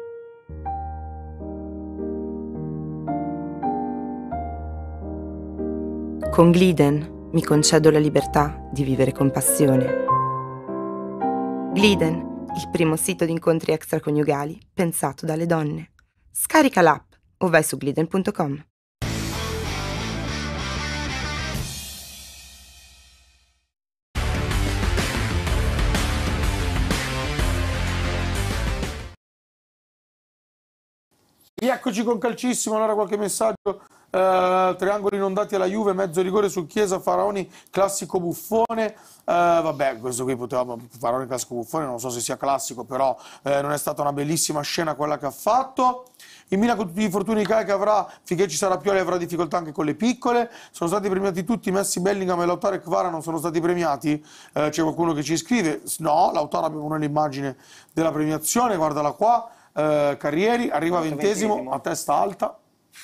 Con Gliden mi concedo la libertà di vivere con passione. Gliden, il primo sito di incontri extraconiugali pensato dalle donne. Scarica l'app o vai su gliden punto com. Rieccoci con Calcissimo, allora qualche messaggio, eh, triangoli inondati alla Juve, mezzo rigore su Chiesa, Faraoni, classico buffone, eh, vabbè questo qui potevamo, Faraoni classico buffone, non so se sia classico, però eh, non è stata una bellissima scena quella che ha fatto. Il Milan con tutti gli infortuni che avrà, finché ci sarà Pioli avrà difficoltà anche con le piccole, sono stati premiati tutti, Messi, Bellingham e Lautaro e Kvara non sono stati premiati? Eh, c'è qualcuno che ci scrive, no, Lautaro abbiamo noi l'immagine della premiazione, guardala qua. Uh, Carrieri arriva ventesimo, ventesimo a testa alta.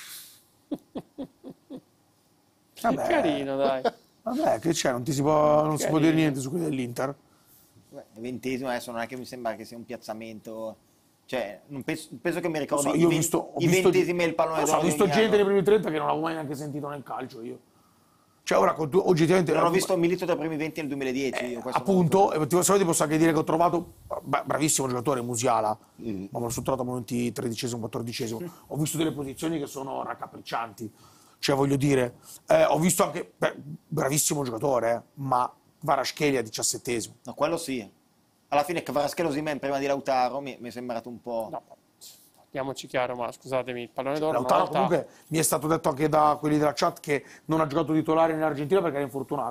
Vabbè, carino, dai. Vabbè, che c'è? Non, ti si può, non si può dire niente su quelli dell'Inter. Beh, ventesimo adesso non è che mi sembra che sia un piazzamento. Cioè, non penso, penso che mi ricordo So, i, io ho ven- visto, ho i visto, ventesimi e il pallone so, d'oro. ho visto ogni gente anno. nei primi trenta che non avevo mai neanche sentito nel calcio io. Cioè, ora oggettivamente. Non ho visto Milito dai primi venti nel duemiladieci. Io, questo Appunto, e ti posso anche dire che ho trovato beh, bravissimo giocatore Musiala, Mm. ma me lo sono trovato a momenti tredicesimo, quattordicesimo. Ho visto delle posizioni che sono raccapriccianti. Cioè, voglio dire, eh, ho visto anche beh, bravissimo giocatore, eh, ma Kvaratskhelia diciassettesimo. No, quello sì. Alla fine Kvaratskhelia Osimhen prima di Lautaro mi, mi è sembrato un po'. No. Diamoci chiaro, ma scusatemi, il pallone d'oro Lautaro una volta... comunque mi è stato detto anche da quelli della chat che non ha giocato titolare in Argentina perché era infortunato.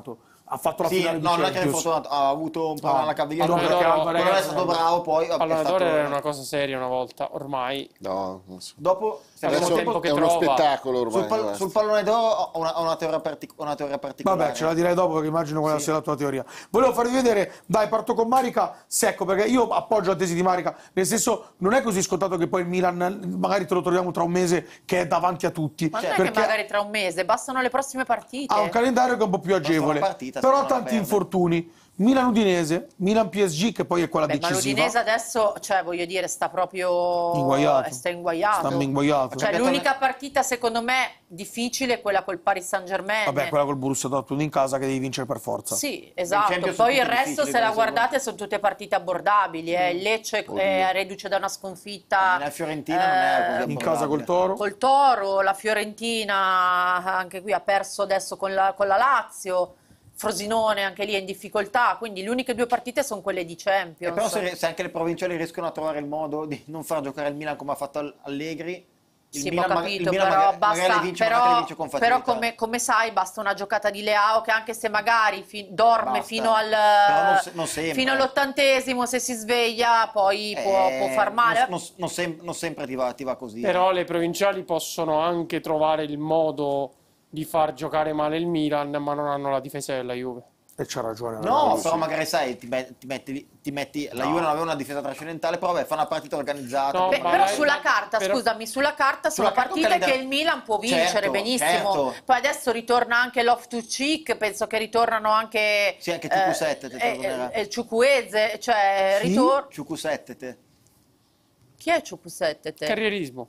ha fatto la Sì, finale no, di non è che è Champions. infortunato, ha avuto un problema No, alla caviglia, no, quello perché quello Alvarez è stato bravo, poi è L'allenatore stato... era una cosa seria una volta, ormai. No, non so. Dopo Adesso sul- tempo che è uno trova. spettacolo ormai. sul, pal- basta. sul pallone d'oro ho una, ho una teoria, partic- una teoria particolare. Vabbè, ce la direi dopo perché immagino quella Sì. sia la tua teoria. Volevo farvi vedere, dai, parto con Marica secco, perché io appoggio la tesi di Marica, nel senso non è così scontato che poi il Milan magari te lo troviamo tra un mese che è davanti a tutti, Ma non è perché che magari tra un mese, bastano le prossime partite. ha un calendario che è un po' più agevole, partita, se però non ha la tanti perde. infortuni. Milan-Udinese, Milan-P S G che poi è quella Beh, ma decisiva. l'Udinese adesso, cioè, voglio dire, sta proprio Inguaiato. sta inguaiato. Sta inguaiato. Cioè, l'unica partita secondo me difficile è quella col Paris Saint-Germain. Vabbè, quella col Borussia Dortmund in casa che devi vincere per forza. Sì, esatto. Champions sono Poi il tutte resto, difficili, se la quelle guardate, sono tutte partite abbordabili. Eh. Il Lecce è reduce da una sconfitta. La Fiorentina non è così In casa abbordabile. col Toro. Col Toro, la Fiorentina anche qui ha perso adesso con la, con la Lazio. Frosinone anche lì è in difficoltà, quindi le uniche due partite sono quelle di E Champions. però se, se anche le provinciali riescono a trovare il modo di non far giocare il Milan come ha fatto Al- Allegri, il Sì, Milan, ho mag- capito, il Milan però, magari, basta, magari le vince, però, magari le vince con fatica. però come, come sai basta una giocata di Leao che anche se magari fi- dorme Basta. fino, al, Però non se- non sempre. fino all'ottantesimo, se si sveglia poi può, Eh, può far male. Non, non- non sem- non sempre ti va, ti va così. Però le provinciali possono anche trovare il modo di far giocare male il Milan, ma non hanno la difesa della Juve. E c'ha ragione. No, ragazzi. però magari sai, ti, met- ti metti, lì- ti metti la No. Juve non aveva una difesa trascendentale, però vabbè, fa una partita organizzata. No, Beh, poi- però magari- sulla carta, però- scusami, sulla carta sono Sulla carta un partite calendario- che il Milan può vincere Certo, benissimo. certo. Poi adesso ritorna anche Loftus-Cheek, penso che ritornano anche Sì, anche Ciucusette, te eh, tornerà. eh, eh, Ciucueze, cioè Chi? ritorna. Ciucusette, te. Chi è Ciucusette te? Carrierismo.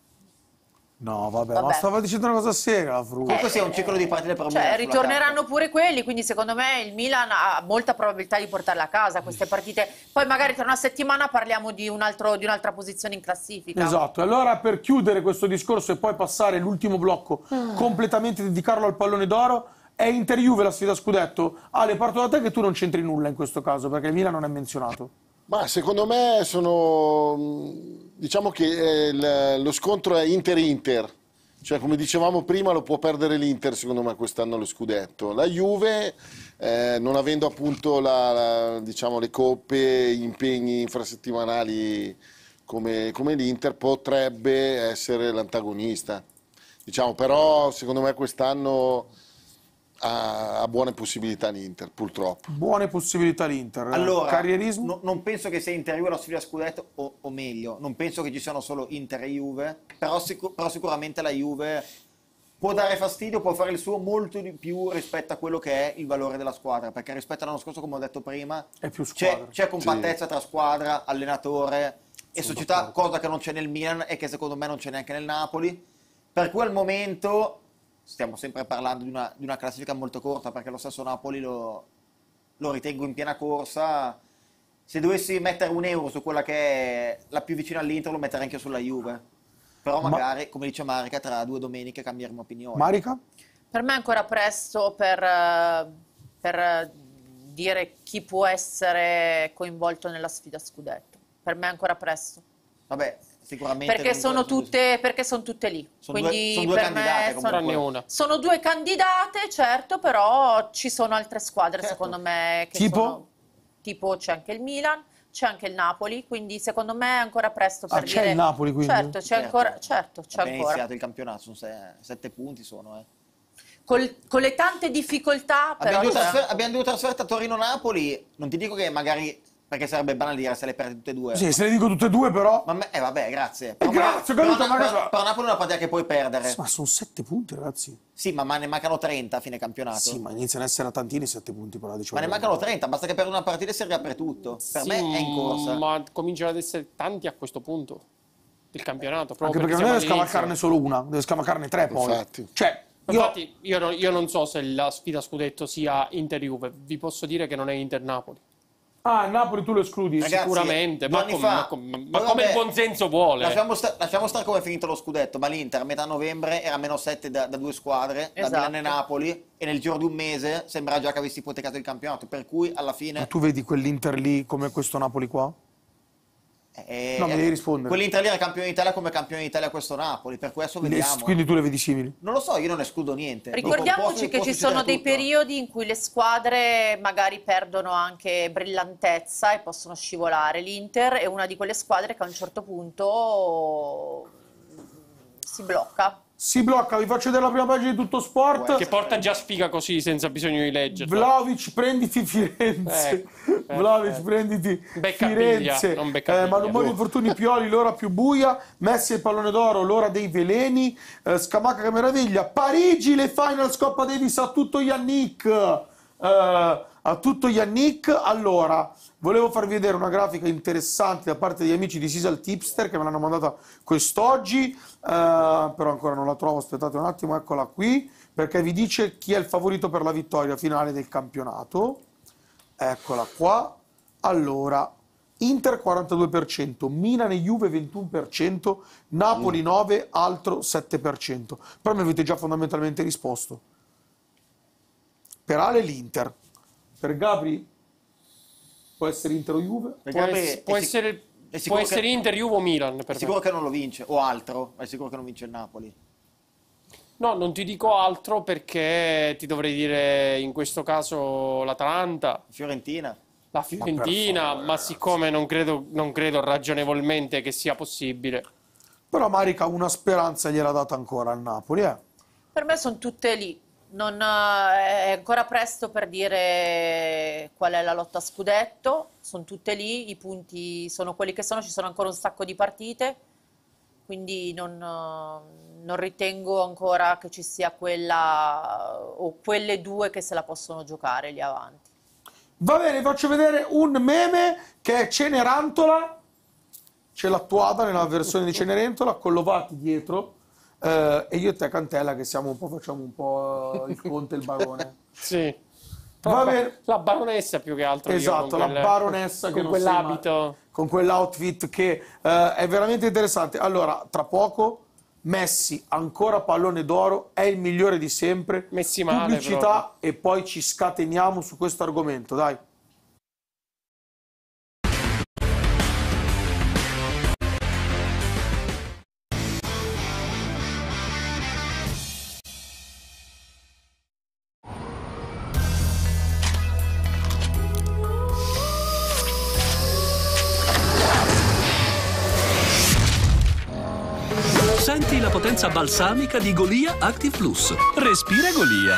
No, vabbè, ma Vabbè. stava dicendo una cosa seria la Fru. Comunque sia un ciclo di partite per il Milan Cioè, sulla ritorneranno pure quelli, quindi secondo me il Milan ha molta probabilità di portarla a casa queste partite. Poi magari tra una settimana parliamo di, un altro, di un'altra posizione in classifica. Esatto, e allora per chiudere questo discorso e poi passare l'ultimo blocco, completamente dedicarlo al pallone d'oro, è Inter-Juve la sfida a scudetto. Ale, parto da te che tu non c'entri nulla in questo caso, perché il Milan non è menzionato. Ma secondo me sono, diciamo che eh, il- lo scontro è Inter-Inter, cioè come dicevamo prima lo può perdere l'Inter secondo me quest'anno lo scudetto. La Juve, eh, non avendo appunto la, la- diciamo, le coppe, gli impegni infrasettimanali come, come l'Inter, potrebbe essere l'antagonista. Diciamo, però secondo me quest'anno ha, ha buone possibilità l'Inter, purtroppo. Buone possibilità l'Inter. Allora, Carrierismo? no- non penso che sia Inter Juve la sfida a scudetto, o, o meglio, non penso che ci siano solo Inter e Juve, però, sicu- però sicuramente la Juve può dare fastidio, può fare il suo molto di più rispetto a quello che è il valore della squadra, perché rispetto all'anno scorso, come ho detto prima, È più c'è, squadra. c'è compattezza tra squadra, allenatore e Sono società, d'accordo. cosa che non c'è nel Milan e che secondo me non c'è neanche nel Napoli, per cui al momento stiamo sempre parlando di una, di una classifica molto corta, perché lo stesso Napoli lo, lo ritengo in piena corsa. Se dovessi mettere un euro su quella che è la più vicina all'Inter, lo metterei anche sulla Juve. Però Ma- magari, come dice Marica, tra due domeniche cambieremo opinione. Marica? Per me è ancora presto per, eh, per eh, dire chi può essere coinvolto nella sfida a scudetto. Per me è ancora presto. Vabbè, sicuramente... Perché comunque sono tutte, perché sono tutte lì. Sono Quindi due, sono due per candidate me comunque. Tranne una. sono due candidate, certo, però ci sono altre squadre, Certo. secondo me, che Tipo? sono... Tipo c'è anche il Milan, c'è anche il Napoli, quindi secondo me è ancora presto per Ah, c'è dire... il Napoli, quindi? Certo, c'è Certo. ancora, certo, c'è Appena ancora. iniziato il campionato, sono se- sette punti sono, eh. Col- con le tante difficoltà, però... Abbiamo due, c'è. trasfer- abbiamo due trasferte a Torino-Napoli, non ti dico che magari, perché sarebbe banale dire se le perdi tutte e due. Sì, se le dico tutte e due però... Ma me- eh vabbè, grazie. Eh, Però, grazie, ho però, capito, ma però, cosa- però Napoli è una partita che puoi perdere. Ma sono sette punti, ragazzi. Sì, ma, ma ne mancano trenta a fine campionato. Sì, ma iniziano a essere a tantini sette punti, però diciamo. Ma ne mancano trenta, basta che perdi una partita e si riapre tutto. Per Sì, me è in corsa. Ma cominciano ad essere tanti a questo punto del campionato. Anche Proprio perché non deve siamo all'inizio. scavalcarne solo una, deve scavalcarne tre poi. Infatti. Cioè, io... Infatti, io, non, io non so se la sfida a scudetto sia Inter-Juve, vi posso dire che non è Inter-Napoli. Ah, il Napoli tu lo escludi. Ragazzi, Sicuramente, due ma, anni com- fa- ma com- ma poi come vabbè, il buon senso vuole. Lasciamo, sta- lasciamo stare come è finito lo scudetto, ma l'Inter a metà novembre era a meno sette da, da due squadre, da Esatto. Milan e Napoli, e nel giro di un mese sembra già che avessi ipotecato il campionato, per cui alla Ma fine... tu vedi quell'Inter lì come questo Napoli qua? Eh, No, mi devi rispondere. Quell'Inter lì era campione d'Italia come campione d'Italia questo Napoli, per questo vediamo. Quindi tu le vedi simili? Non lo so, io non escludo niente. Ricordiamoci Posso- che posso ci sono succedere dei tutto. periodi in cui le squadre magari perdono anche brillantezza e possono scivolare. L'Inter è una di quelle squadre che a un certo punto si blocca. Si blocca, vi faccio vedere la prima pagina di Tutto Sport. Che porta già sfiga così, senza bisogno di leggerla. Vlahovic, prenditi Firenze. Ecco, Vlahovic, eh, prenditi Beccapiglia, Firenze. non Beccapiglia. Eh, malumori, infortuni, Pioli, l'ora più buia. Messi e il pallone d'oro, l'ora dei veleni. Eh, Scamacca che meraviglia. Parigi, le finals Coppa Davis a tutto Yannick. Eh, a tutto Yannick. Allora, volevo farvi vedere una grafica interessante da parte degli amici di Sisal Tipster che me l'hanno mandata quest'oggi, eh, però ancora non la trovo, aspettate un attimo, eccola qui, perché vi dice chi è il favorito per la vittoria finale del campionato. Eccola qua. Allora, Inter quarantadue per cento, Milan e Juve ventuno per cento, Napoli nove per cento, altro sette per cento. Però mi avete già fondamentalmente risposto. Per Ale l'Inter. Per Gabri può essere Inter o Juve? Per Può, Gabri ess- è può sic- essere, è può sicuro che- essere Inter, Juve o Milan. Per È me. sicuro che non lo vince, o altro, è sicuro che non vince il Napoli. No, non ti dico altro perché ti dovrei dire in questo caso l'Atalanta. Fiorentina. La Fiorentina, ma siccome non credo, non credo ragionevolmente che sia possibile. Però Marica una speranza gliel'ha data ancora al Napoli, eh? Per me sono tutte lì. Non, eh, è ancora presto per dire qual è la lotta a scudetto, sono tutte lì, i punti sono quelli che sono, ci sono ancora un sacco di partite, quindi non, eh, non ritengo ancora che ci sia quella o quelle due che se la possono giocare lì avanti. Va bene, vi faccio vedere un meme che è Cenerentola, c'è l'attuata nella versione di Cenerentola, con Lovati dietro, eh, e io e te Cantella che siamo un po', facciamo un po' il conte e il barone. Sì. Va La, bene. la baronessa più che altro. io Esatto, con la quel- baronessa che con non quell'abito. sei mai- con quell'outfit che eh, è veramente interessante. Allora, tra poco Messi ancora pallone d'oro, è il migliore di sempre. Messi male, pubblicità e poi ci scateniamo su questo argomento, dai. Senti la potenza balsamica di Golia Active Plus. Respira Golia.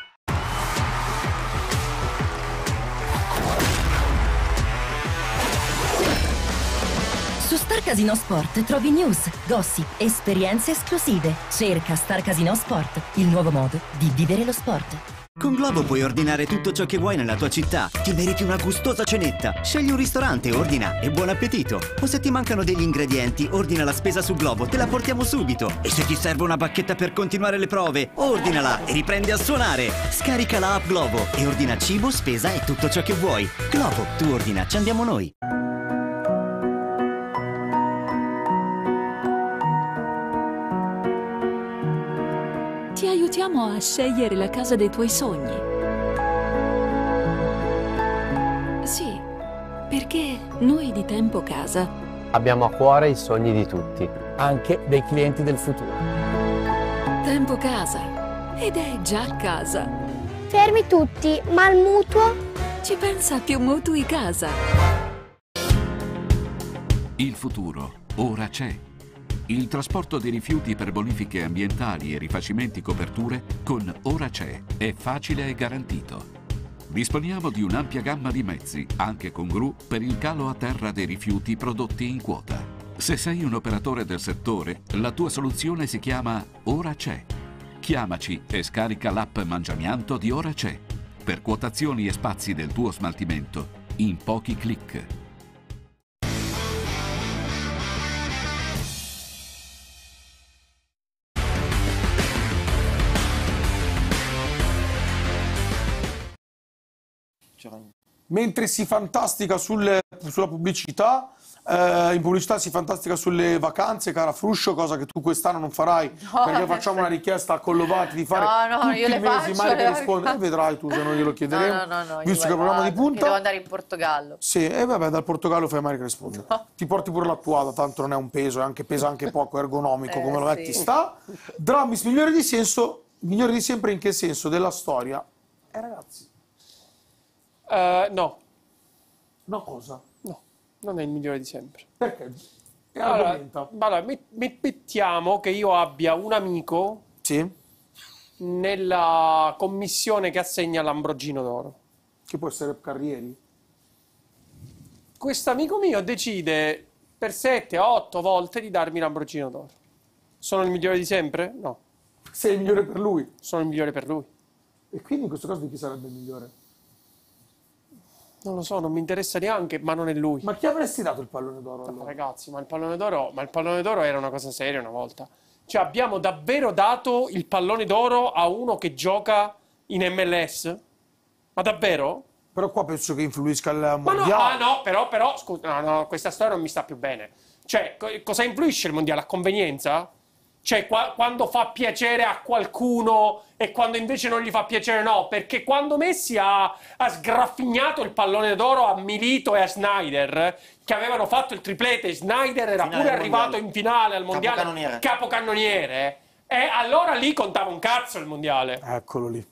Su Star Casino Sport trovi news, gossip, esperienze esclusive. Cerca Star Casino Sport, il nuovo modo di vivere lo sport. Con Globo puoi ordinare tutto ciò che vuoi nella tua città. Ti meriti una gustosa cenetta. Scegli un ristorante, ordina e buon appetito. O se ti mancano degli ingredienti, ordina la spesa su Globo, te la portiamo subito. E se ti serve una bacchetta per continuare le prove, ordinala e riprendi a suonare. Scarica la app Globo e ordina cibo, spesa e tutto ciò che vuoi. Globo, tu ordina, ci andiamo noi. Ti aiutiamo a scegliere la casa dei tuoi sogni. Sì, perché noi di Tempo Casa Abbiamo a cuore i sogni di tutti, anche dei clienti del futuro. Tempo Casa. Ed è già casa. Fermi tutti, ma il mutuo? Ci pensa più Mutui Casa. Il futuro ora c'è. Il trasporto dei rifiuti per bonifiche ambientali e rifacimenti coperture con Ora C'è è facile e garantito. Disponiamo di un'ampia gamma di mezzi, anche con gru, per il calo a terra dei rifiuti prodotti in quota. Se sei un operatore del settore, la tua soluzione si chiama Ora C'è. Chiamaci e scarica l'app Mangiamianto di Ora C'è per quotazioni e spazi del tuo smaltimento in pochi clic. Mentre si fantastica sul- sulla pubblicità, Eh, in pubblicità si fantastica sulle vacanze, cara Fruscio, cosa che tu quest'anno non farai, No, perché facciamo una richiesta a Collovati di fare No, no, tutti io le i mesi faccio, Marica le risponde, e vacanze. vedrai tu se non glielo chiederemo, No, no, no, no, io visto che è vado, programma di che punta. devo andare in Portogallo. Sì, e vabbè, dal Portogallo fai Marica risponde. Ti porti pure l'attuata, tanto non è un peso, è anche, pesa anche poco, ergonomico, Eh, come lo metti sì. sta. Drammis, migliore di senso, migliore di sempre in che senso? Della storia? Eh ragazzi, Eh, no, no cosa? no, non è il migliore di sempre. Perché? E Allora, argomenta. allora, met- met- mettiamo che io abbia un amico Sì, nella commissione che assegna l'Ambrogino d'Oro. che può essere Carrieri. Questo amico mio decide per sette otto volte di darmi l'Ambrogino d'Oro. Sono il migliore di sempre? No. Sei il migliore per lui. Sono il migliore per lui. E quindi in questo caso di chi sarebbe il migliore? Non lo so, non mi interessa neanche, ma non è lui. Ma chi avresti dato il pallone d'oro Ma allora? ragazzi, ma il pallone d'oro, ma il pallone d'oro era una cosa seria una volta. Cioè, abbiamo davvero dato il pallone d'oro a uno che gioca in M L S? Ma davvero? Però qua penso che influisca il Ma no, mondiale. ah no, però, però, scusa, no, no, questa storia non mi sta più bene. Cioè, co- cosa influisce il mondiale? A convenienza? Cioè, qua- quando fa piacere a qualcuno e quando invece non gli fa piacere no? Perché quando Messi ha, ha sgraffignato il pallone d'oro a Milito e a Snyder, che avevano fatto il triplete, Snyder era Finale pure del arrivato mondiale. in finale al mondiale, Capocannoniere. capocannoniere, e allora lì contava un cazzo il mondiale. Eccolo lì.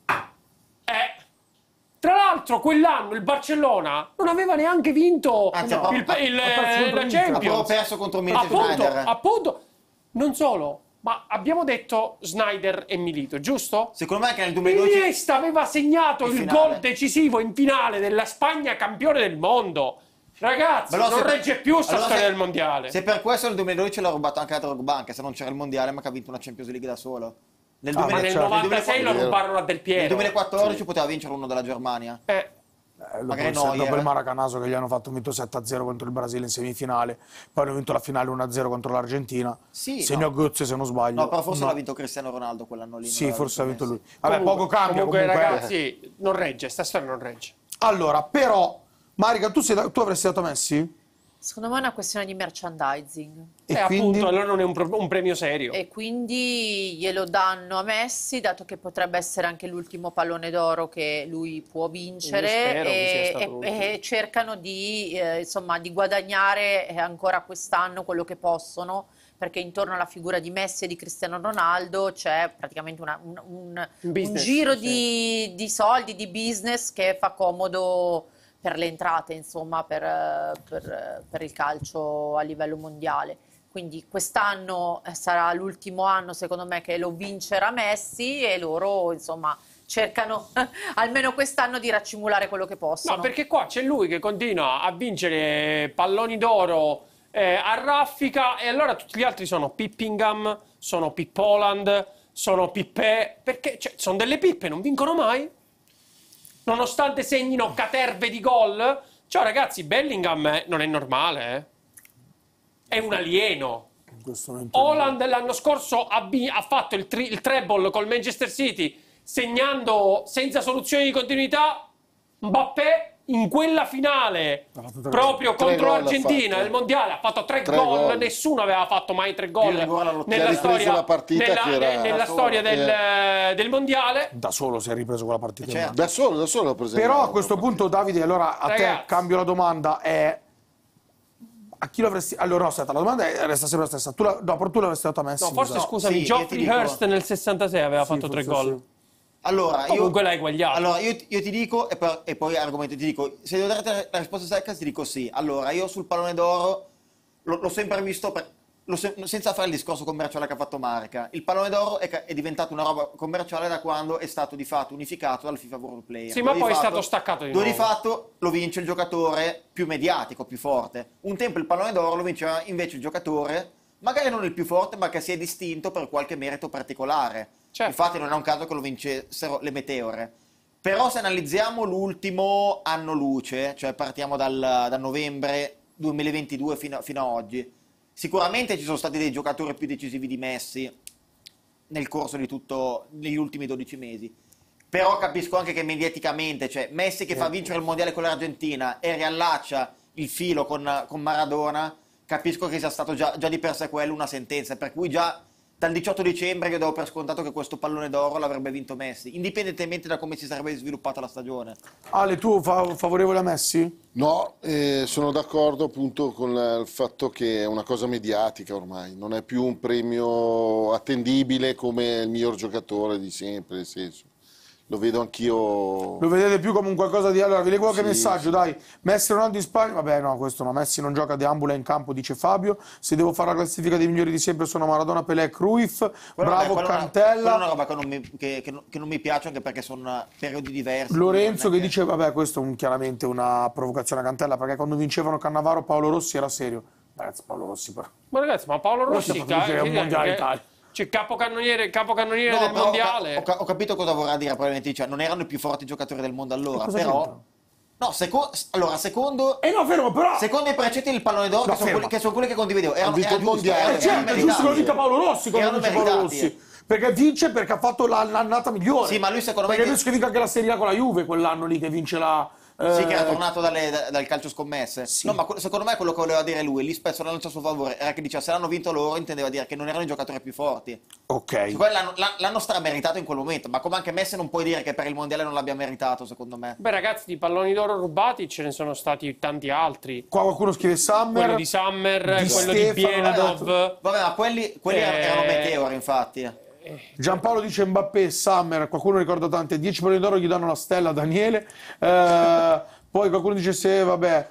Eh, tra l'altro, quell'anno il Barcellona non aveva neanche vinto Anzi, il, ha proprio- il- ha perso contro la l'Inter. Ha proprio Champions. perso contro Milito e Appunto, Schneider. appunto, non solo, ma abbiamo detto Snyder e Milito, giusto? Secondo me anche nel duemiladodici Iniesta aveva segnato Il il, finale. gol decisivo in finale della Spagna campione del mondo. Ragazzi, Però non se per- regge più sta allora storia se- del mondiale. Se per questo nel duemiladodici l'ha rubato anche a Drogba, anche se non c'era il mondiale, ma che ha vinto una Champions League da solo. Nel, Ah, ma Ma nel certo. novantasei lo rubarono a Del Piero. nel duemilaquattordici poteva vincere uno della Germania. Eh, Eh, Magari dopo, Neuer. dopo il Maracanazo che gli hanno fatto, vinto sette a zero contro il Brasile in semifinale, poi hanno vinto la finale uno a zero contro l'Argentina. Sì, Segnò no. Götze se non sbaglio. No, però forse No. l'ha vinto Cristiano Ronaldo quell'anno lì. Sì, non l'ha forse ha vinto Messi. lui. Vabbè, comunque- poco cambia comunque, comunque. eh. ragazzi, non regge, sta storia non regge. Allora, però, Marica, tu, sei da- tu avresti dato a Messi? Secondo me è una questione di merchandising. E E quindi? appunto, allora non è un, pro- un premio serio. E quindi glielo danno a Messi, dato che potrebbe essere anche l'ultimo pallone d'oro che lui può vincere, Io spero che sia e, stato e- l'ultimo. e cercano di, eh, insomma, di guadagnare ancora quest'anno quello che possono, perché intorno alla figura di Messi e di Cristiano Ronaldo c'è praticamente una- un, un- Un un business, giro sì. di, di soldi, di business che fa comodo per le entrate, insomma, per, eh, per, eh, per il calcio a livello mondiale. Quindi quest'anno eh, sarà l'ultimo anno, secondo me, che lo vincerà Messi e loro, insomma, cercano almeno quest'anno di raccimolare quello che possono. No, perché qua c'è lui che continua a vincere palloni d'oro eh, a raffica e allora tutti gli altri sono Pippingham, sono Pippoland, sono Pippè, perché cioè, sono delle pippe, non vincono mai. Nonostante segnino caterve di gol. Ciao ragazzi, Bellingham eh, non è normale, eh. È un alieno. In questo momento Haaland l'anno scorso ha, bi- ha fatto il, tri- il treble col Manchester City, segnando senza soluzioni di continuità. Mbappé in quella finale, proprio Tre contro gol ha l'Argentina fatto. nel mondiale, ha fatto tre, Tre gol. gol. Nessuno aveva fatto mai tre gol Il rigore alla nella Ha ripreso storia, la partita nella, che era- nella da storia solo, del, eh. del mondiale. da solo si è ripreso quella partita. Certo. Da solo, da solo ho preso. Però a questo punto, Davide, allora a te Ragazzi. cambio la domanda, è a chi l'avresti... Allora no, aspetta, la domanda è- resta sempre la stessa. Tu la... No, però tu l'avresti dato a Messi. No, forse mi sa. scusami, sì, io Geoffrey ti dico- Hurst nel sessantasei aveva Sì, fatto tre forse gol. sì. Allora, io, Comunque l'hai eguagliato. allora io, io ti dico, e, per- e poi argomento, ti dico, se devo dare la risposta secca ti dico sì. Allora, io sul pallone d'oro l'ho, l'ho sempre visto, per- l'ho se- senza fare il discorso commerciale che ha fatto Marica. Il pallone d'oro è, ca- è diventato una roba commerciale da quando è stato di fatto unificato dal FIFA World Player. Sì, ma Dove poi di è fatto- stato staccato di dove nuovo. di fatto lo vince il giocatore più mediatico, più forte. Un tempo il pallone d'oro lo vinceva invece il giocatore, magari non il più forte, ma che si è distinto per qualche merito particolare. Certo. Infatti non è un caso che lo vincessero le Meteore. Però se analizziamo l'ultimo anno luce, cioè partiamo dal, da novembre duemilaventidue fino, fino a oggi, sicuramente ci sono stati dei giocatori più decisivi di Messi nel corso di tutto, negli ultimi dodici mesi. Però capisco anche che mediaticamente, cioè Messi che fa vincere il mondiale con l'Argentina e riallaccia il filo con, con Maradona, capisco che sia stato già, già di per sé quello una sentenza, per cui già dal diciotto dicembre io do per scontato che questo pallone d'oro l'avrebbe vinto Messi, indipendentemente da come si sarebbe sviluppata la stagione. Ale, tu fa- favorevole a Messi? No, eh, sono d'accordo appunto con il fatto che è una cosa mediatica ormai, non è più un premio attendibile come il miglior giocatore di sempre, nel senso. Lo vedo anch'io. Lo vedete più come un qualcosa di... Allora, vi leggo qualche Sì, messaggio, sì. dai. Messi Ronaldo in Spagna? Vabbè, no, questo no. Messi non gioca, deambula in campo, dice Fabio. Se devo fare la classifica dei migliori di sempre sono Maradona, Pelé, Cruyff, Quello- bravo, beh, quella è una- Cantella. quella è una roba che non mi, che, che non, che non mi piace, anche perché sono periodi diversi. Lorenzo non è che dice, vabbè, questo è un- chiaramente una provocazione a Cantella, perché quando vincevano Cannavaro Paolo Rossi era serio. Ragazzi, Paolo Rossi però. Ma ragazzi, ma Paolo Rossi Rossi, ha fatto vincere un mondiale che- Italia. Cioè, capocannoniere, capocannoniere No, del però ho mondiale. ca- Ho, ca- ho capito cosa vorrà dire, probabilmente, cioè, non erano i più forti giocatori del mondo allora, cosa però... c'entra? No, seco- allora, secondo... Eh no, fermo, però... Secondo i precetti del pallone d'oro, No, che, sono fermo. quelli, che sono quelli che condividevo, erano, vinto era il giusto, mondiale. erano Eh certo, è meritati. giusto che lo dica Paolo Rossi quando Erano vince Paolo meritati. Rossi. Perché vince perché ha fatto la- l'annata migliore. Sì, ma lui secondo me Perché che- è giusto che vinca anche la Serie A con la Juve quell'anno lì che vince la... Sì, che era eh, tornato dalle- da- dal calcio scommesse. No, ma que- secondo me quello che voleva dire lui, lì spesso la lancia a suo favore, era che diceva se l'hanno vinto loro, intendeva dire che non erano i giocatori più forti. Ok. Cioè, l'hanno, l'ha- l'hanno strameritato in quel momento, ma come anche Messi non puoi dire che per il mondiale non l'abbia meritato, secondo me. Beh, ragazzi, di palloni d'oro rubati ce ne sono stati tanti altri. Qua qualcuno scrive Summer. Quello di Summer, Di quello Stefano, di Bielanov. Vabbè, ma quelli, quelli Eh, erano meteori, infatti. Giampaolo dice Mbappé, Summer, qualcuno ricorda tante, dieci palloni d'oro gli danno la stella a Daniele. Eh, poi qualcuno dice se, vabbè,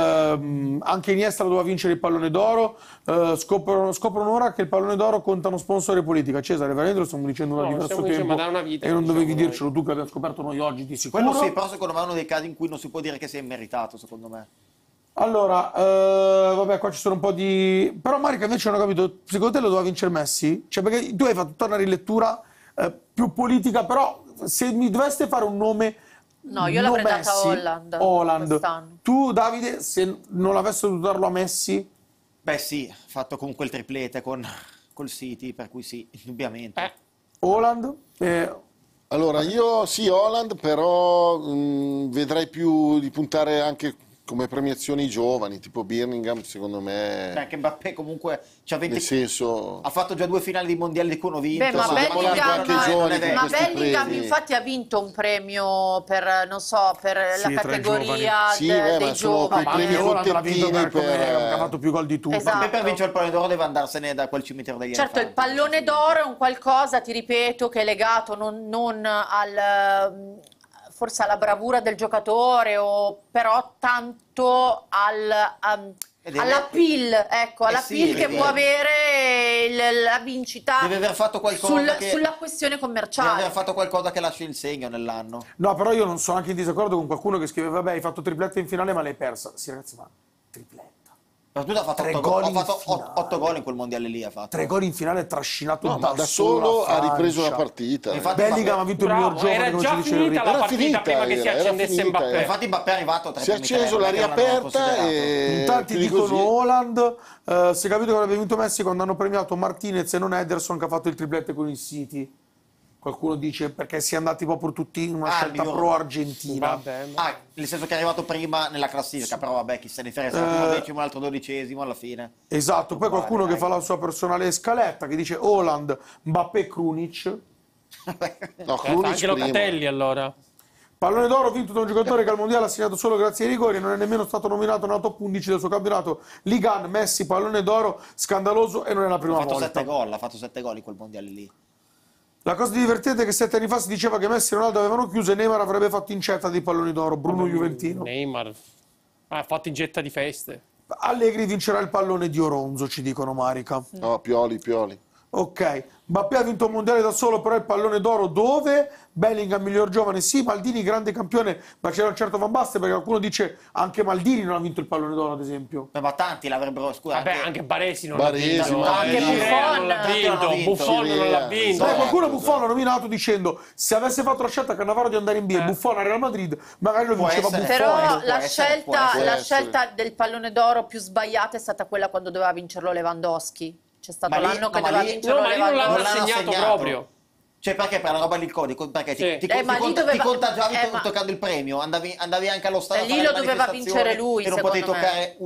ehm, anche Iniesta lo doveva vincere il pallone d'oro. Eh, scoprono, scoprono ora che il pallone d'oro contano sponsor e politica. Cesare, veramente lo stiamo dicendo da No, diverso stiamo dicendo, tempo ma da una vita, e non diciamo dovevi noi. dircelo tu che l'abbiamo scoperto noi oggi di sicuro. Quello sì, però secondo me è uno dei casi in cui non si può dire che sia immeritato, secondo me. Allora, eh, vabbè, qua ci sono un po' di... Però Marica invece non ho capito, secondo te lo doveva vincere Messi? Cioè, perché tu hai fatto tutta una rilettura eh, più politica, però se mi doveste fare un nome... No, io non l'avrei data a Messi, Holland Holland. quest'anno. Tu, Davide, se non avessi dovuto darlo a Messi... Beh sì, fatto comunque il triplete con col City, per cui sì, indubbiamente. Holland? Eh, Allora, io sì, Holland, però mh, vedrei più di puntare anche come premiazioni i giovani, tipo Birmingham, secondo me. Beh, anche Mbappé comunque c'ha venti... Nel senso... ha fatto già due finali di mondiali di cui hanno vinto. Beh, ma sì, Bellingham, anche i giovani con ma questi Bellingham premi. infatti ha vinto un premio per, non so, per Sì, la tra i categoria giovani. Sì, de- beh, dei ma sono giovani. quei premi anche Holland l'ha vinto Contettini per come per- ha fatto più gol di tutti. Esatto. Mbappé per vincere il pallone d'oro deve andarsene da quel cimitero degli Certo, il elefanti. pallone d'oro è un qualcosa, ti ripeto, che è legato non, non al, forse alla bravura del giocatore, o però tanto al, um, deve- alla pill, ecco, alla Eh sì, pill che deve- può avere il- la vincita Deve aver fatto qualcosa sul- che- sulla questione Deve commerciale. aver fatto qualcosa che lascia il segno nell'anno. No, però io non sono anche in disaccordo con qualcuno che scrive vabbè, hai fatto tripletta in finale ma l'hai persa. Sì, ragazzi, ma tripletta. Soprattutto ha fatto Tre otto gol gol, in ha fatto finale. otto gol in quel mondiale lì, ha fatto. Tre gol in finale trascinato No, da, ma da solo solo la ha ripreso la Francia. partita. Infatti, Bellingham ha vinto il miglior Bravo, giovane, era come già ci dicevo finita la prima. Era partita finita, prima che era- si era accendesse finita, Mbappé. eh. Infatti Mbappé è arrivato tra i Si è primi tre, acceso, non l'ha è che non l'avevano riaperta considerato. e... In tanti ti dico dicono sì. Holland, eh, si è capito che avrebbe vinto Messi quando hanno premiato Martinez e non Ederson che ha fatto il triplete con il City. Qualcuno dice perché si è andati proprio tutti in una Ah, scelta il miglior- pro Argentina. Vabbè, ma- Ah, nel senso che è arrivato prima nella classifica, però vabbè, chi se ne frega, se era Eh, primo decimo, l'altro dodicesimo alla fine. Esatto, poi Uguale, qualcuno che dai. fa la sua personale scaletta che dice Holland, Mbappé, Krunic. No, Eh, Krunic anche prima. Locatelli allora. Pallone d'oro vinto da un giocatore che al mondiale ha segnato solo grazie ai rigori e non è nemmeno stato nominato nella top undici del suo campionato. Ligan, Messi, pallone d'oro, scandaloso e non è la Ha prima fatto volta. sette gol, ha fatto sette gol in quel mondiale lì. La cosa divertente è che sette anni fa si diceva che Messi e Ronaldo avevano chiuso e Neymar avrebbe fatto incetta di palloni d'oro, Bruno Juventino. Neymar ha fatto in getta di feste. Allegri vincerà il pallone di Oronzo, ci dicono Marica. No, Pioli, Pioli. Ok, Mbappé ha vinto un mondiale da solo, però il pallone d'oro dove? Bellingham miglior giovane, sì, Maldini grande campione, ma c'era un certo Van Basten perché qualcuno dice anche Maldini non ha vinto il pallone d'oro ad esempio. Beh, ma tanti l'avrebbero, scusa, Vabbè, anche- anche Baresi non Baresi, l'ha vinto. ma- Anche Anche Buffon Buffon, non l'ha tanti vinto. l'hanno vinto. Buffon non l'ha vinto. Sai, Esatto, qualcuno Buffon esatto. l'ha nominato dicendo se avesse fatto la scelta Cannavaro di andare in B e Eh. Buffon a Real Madrid magari lo Può vinceva essere. Buffon. Però può la, essere, scelta, può la essere. scelta del pallone d'oro più sbagliata è stata quella quando doveva vincerlo Lewandowski. C'è stato Ma lì- l'anno che no, ma doveva lì- vincerlo No, ma lì non l'hanno Lewandowski. assegnato assegnato. proprio. Cioè, perché per la roba lì il codice? Perché ti, Sì. ti, Eh, ti ma lì conta- doveva- ti contagiavi eh, to- ma- toccando il premio, andavi, andavi anche allo stadio Eh, a lì fare lo le doveva manifestazioni vincere lui, e non potevi secondo me. toccare un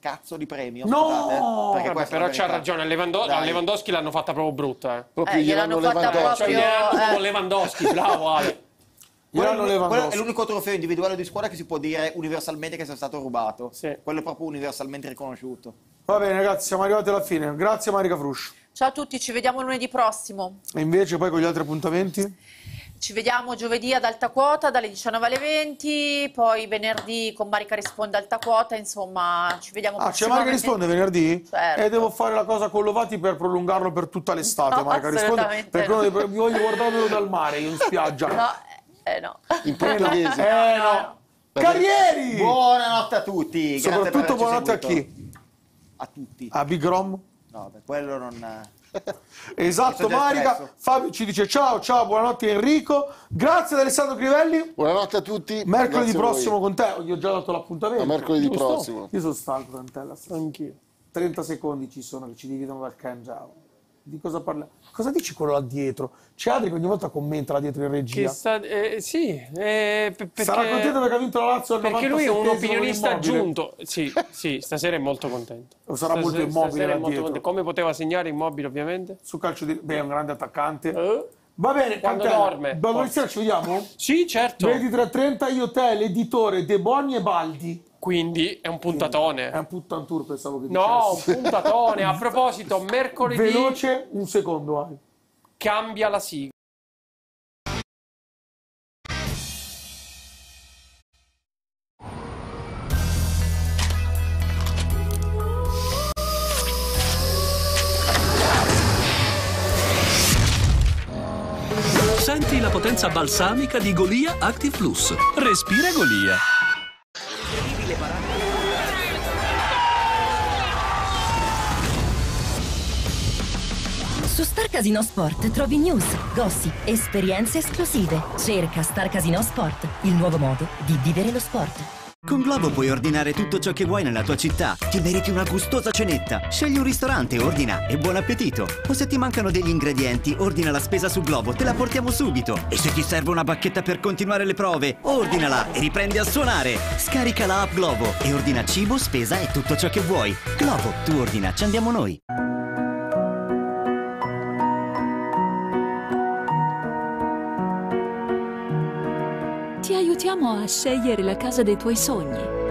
cazzo di premio. No! Scusate, perché Vabbè, questa è però la c'ha verità. ragione, Lewando- a Dai. Lewandowski l'hanno fatta proprio brutta. Eh. Proprio Eh, gliel'hanno gliel'hanno fatta Lewandowski. Cioè, proprio- gliel'hanno proprio eh. Lewandowski, bravo Ale. Quello, Gliel'hanno quello Lewandowski. è l'unico trofeo individuale di squadra che si può dire universalmente che sia stato rubato. Sì. Quello è proprio universalmente riconosciuto. Va bene ragazzi, siamo arrivati alla fine. Grazie Marica Fruscio. Ciao a tutti, ci vediamo lunedì prossimo. E invece poi con gli altri appuntamenti? Ci vediamo giovedì ad alta quota dalle diciannove alle venti, poi venerdì con Marica risponde alta quota, insomma ci vediamo Ah, c'è Marica risponde venerdì? Certo. E devo fare la cosa con Lovati per prolungarlo per tutta l'estate. No, Marica risponde assolutamente perché no. uno dei- voglio guardarmelo dal mare, io in spiaggia. No, eh no. In portoghese. Eh no. Carrieri! Buonanotte a tutti. Grazie per Soprattutto averci buonanotte a seguito. chi? A tutti. A Big Rom? No, beh, quello non... Esatto, Mi sono già Marica. espresso. Fabio ci dice ciao, ciao, buonanotte Enrico. Grazie ad Alessandro Crivelli. Buonanotte a tutti. Mercoledì Grazie a voi. prossimo con te, gli ho già dato l'appuntamento. A mercoledì Giusto? prossimo. Io sono stanco, Tantella. Anch'io. trenta secondi ci sono che ci dividono dal cangiao. Di cosa parla? Cosa dici quello là dietro? C'è Adri che ogni volta commenta là dietro in Che regia. sta, eh, sì, eh, pe- perché, Sarà contento perché ha vinto la Lazio al perché lui è un novantasettesimo opinionista immobile. aggiunto. Sì, sì, stasera è molto contento. O sarà molto Stasera- immobile stasera è là molto dietro. contento. Come poteva segnare Immobile, ovviamente? Su calcio di... Beh, è un grande attaccante. Eh? Va bene, Quando Cantella, dorme, domani forse. sera ci vediamo? Sì, certo. ventitré e trenta, io, te, l'editore, De Boni e Baldi. Quindi è un puntatone. È un puttantour, pensavo che No, un dicessi. puntatone. A proposito, mercoledì Veloce, un secondo, vai. cambia la sigla. Senti la potenza balsamica di Golia Active Plus. Respira Golia. Su Star Casino Sport trovi news, gossip, esperienze esclusive. Cerca Star Casino Sport, il nuovo modo di vivere lo sport. Con Globo puoi ordinare tutto ciò che vuoi nella tua città. Ti meriti una gustosa cenetta. Scegli un ristorante, ordina e buon appetito. O se ti mancano degli ingredienti, ordina la spesa su Globo, te la portiamo subito. E se ti serve una bacchetta per continuare le prove, ordinala e riprendi a suonare. Scarica la app Globo e ordina cibo, spesa e tutto ciò che vuoi. Globo, tu ordina, ci andiamo noi. Ti aiutiamo a scegliere la casa dei tuoi sogni.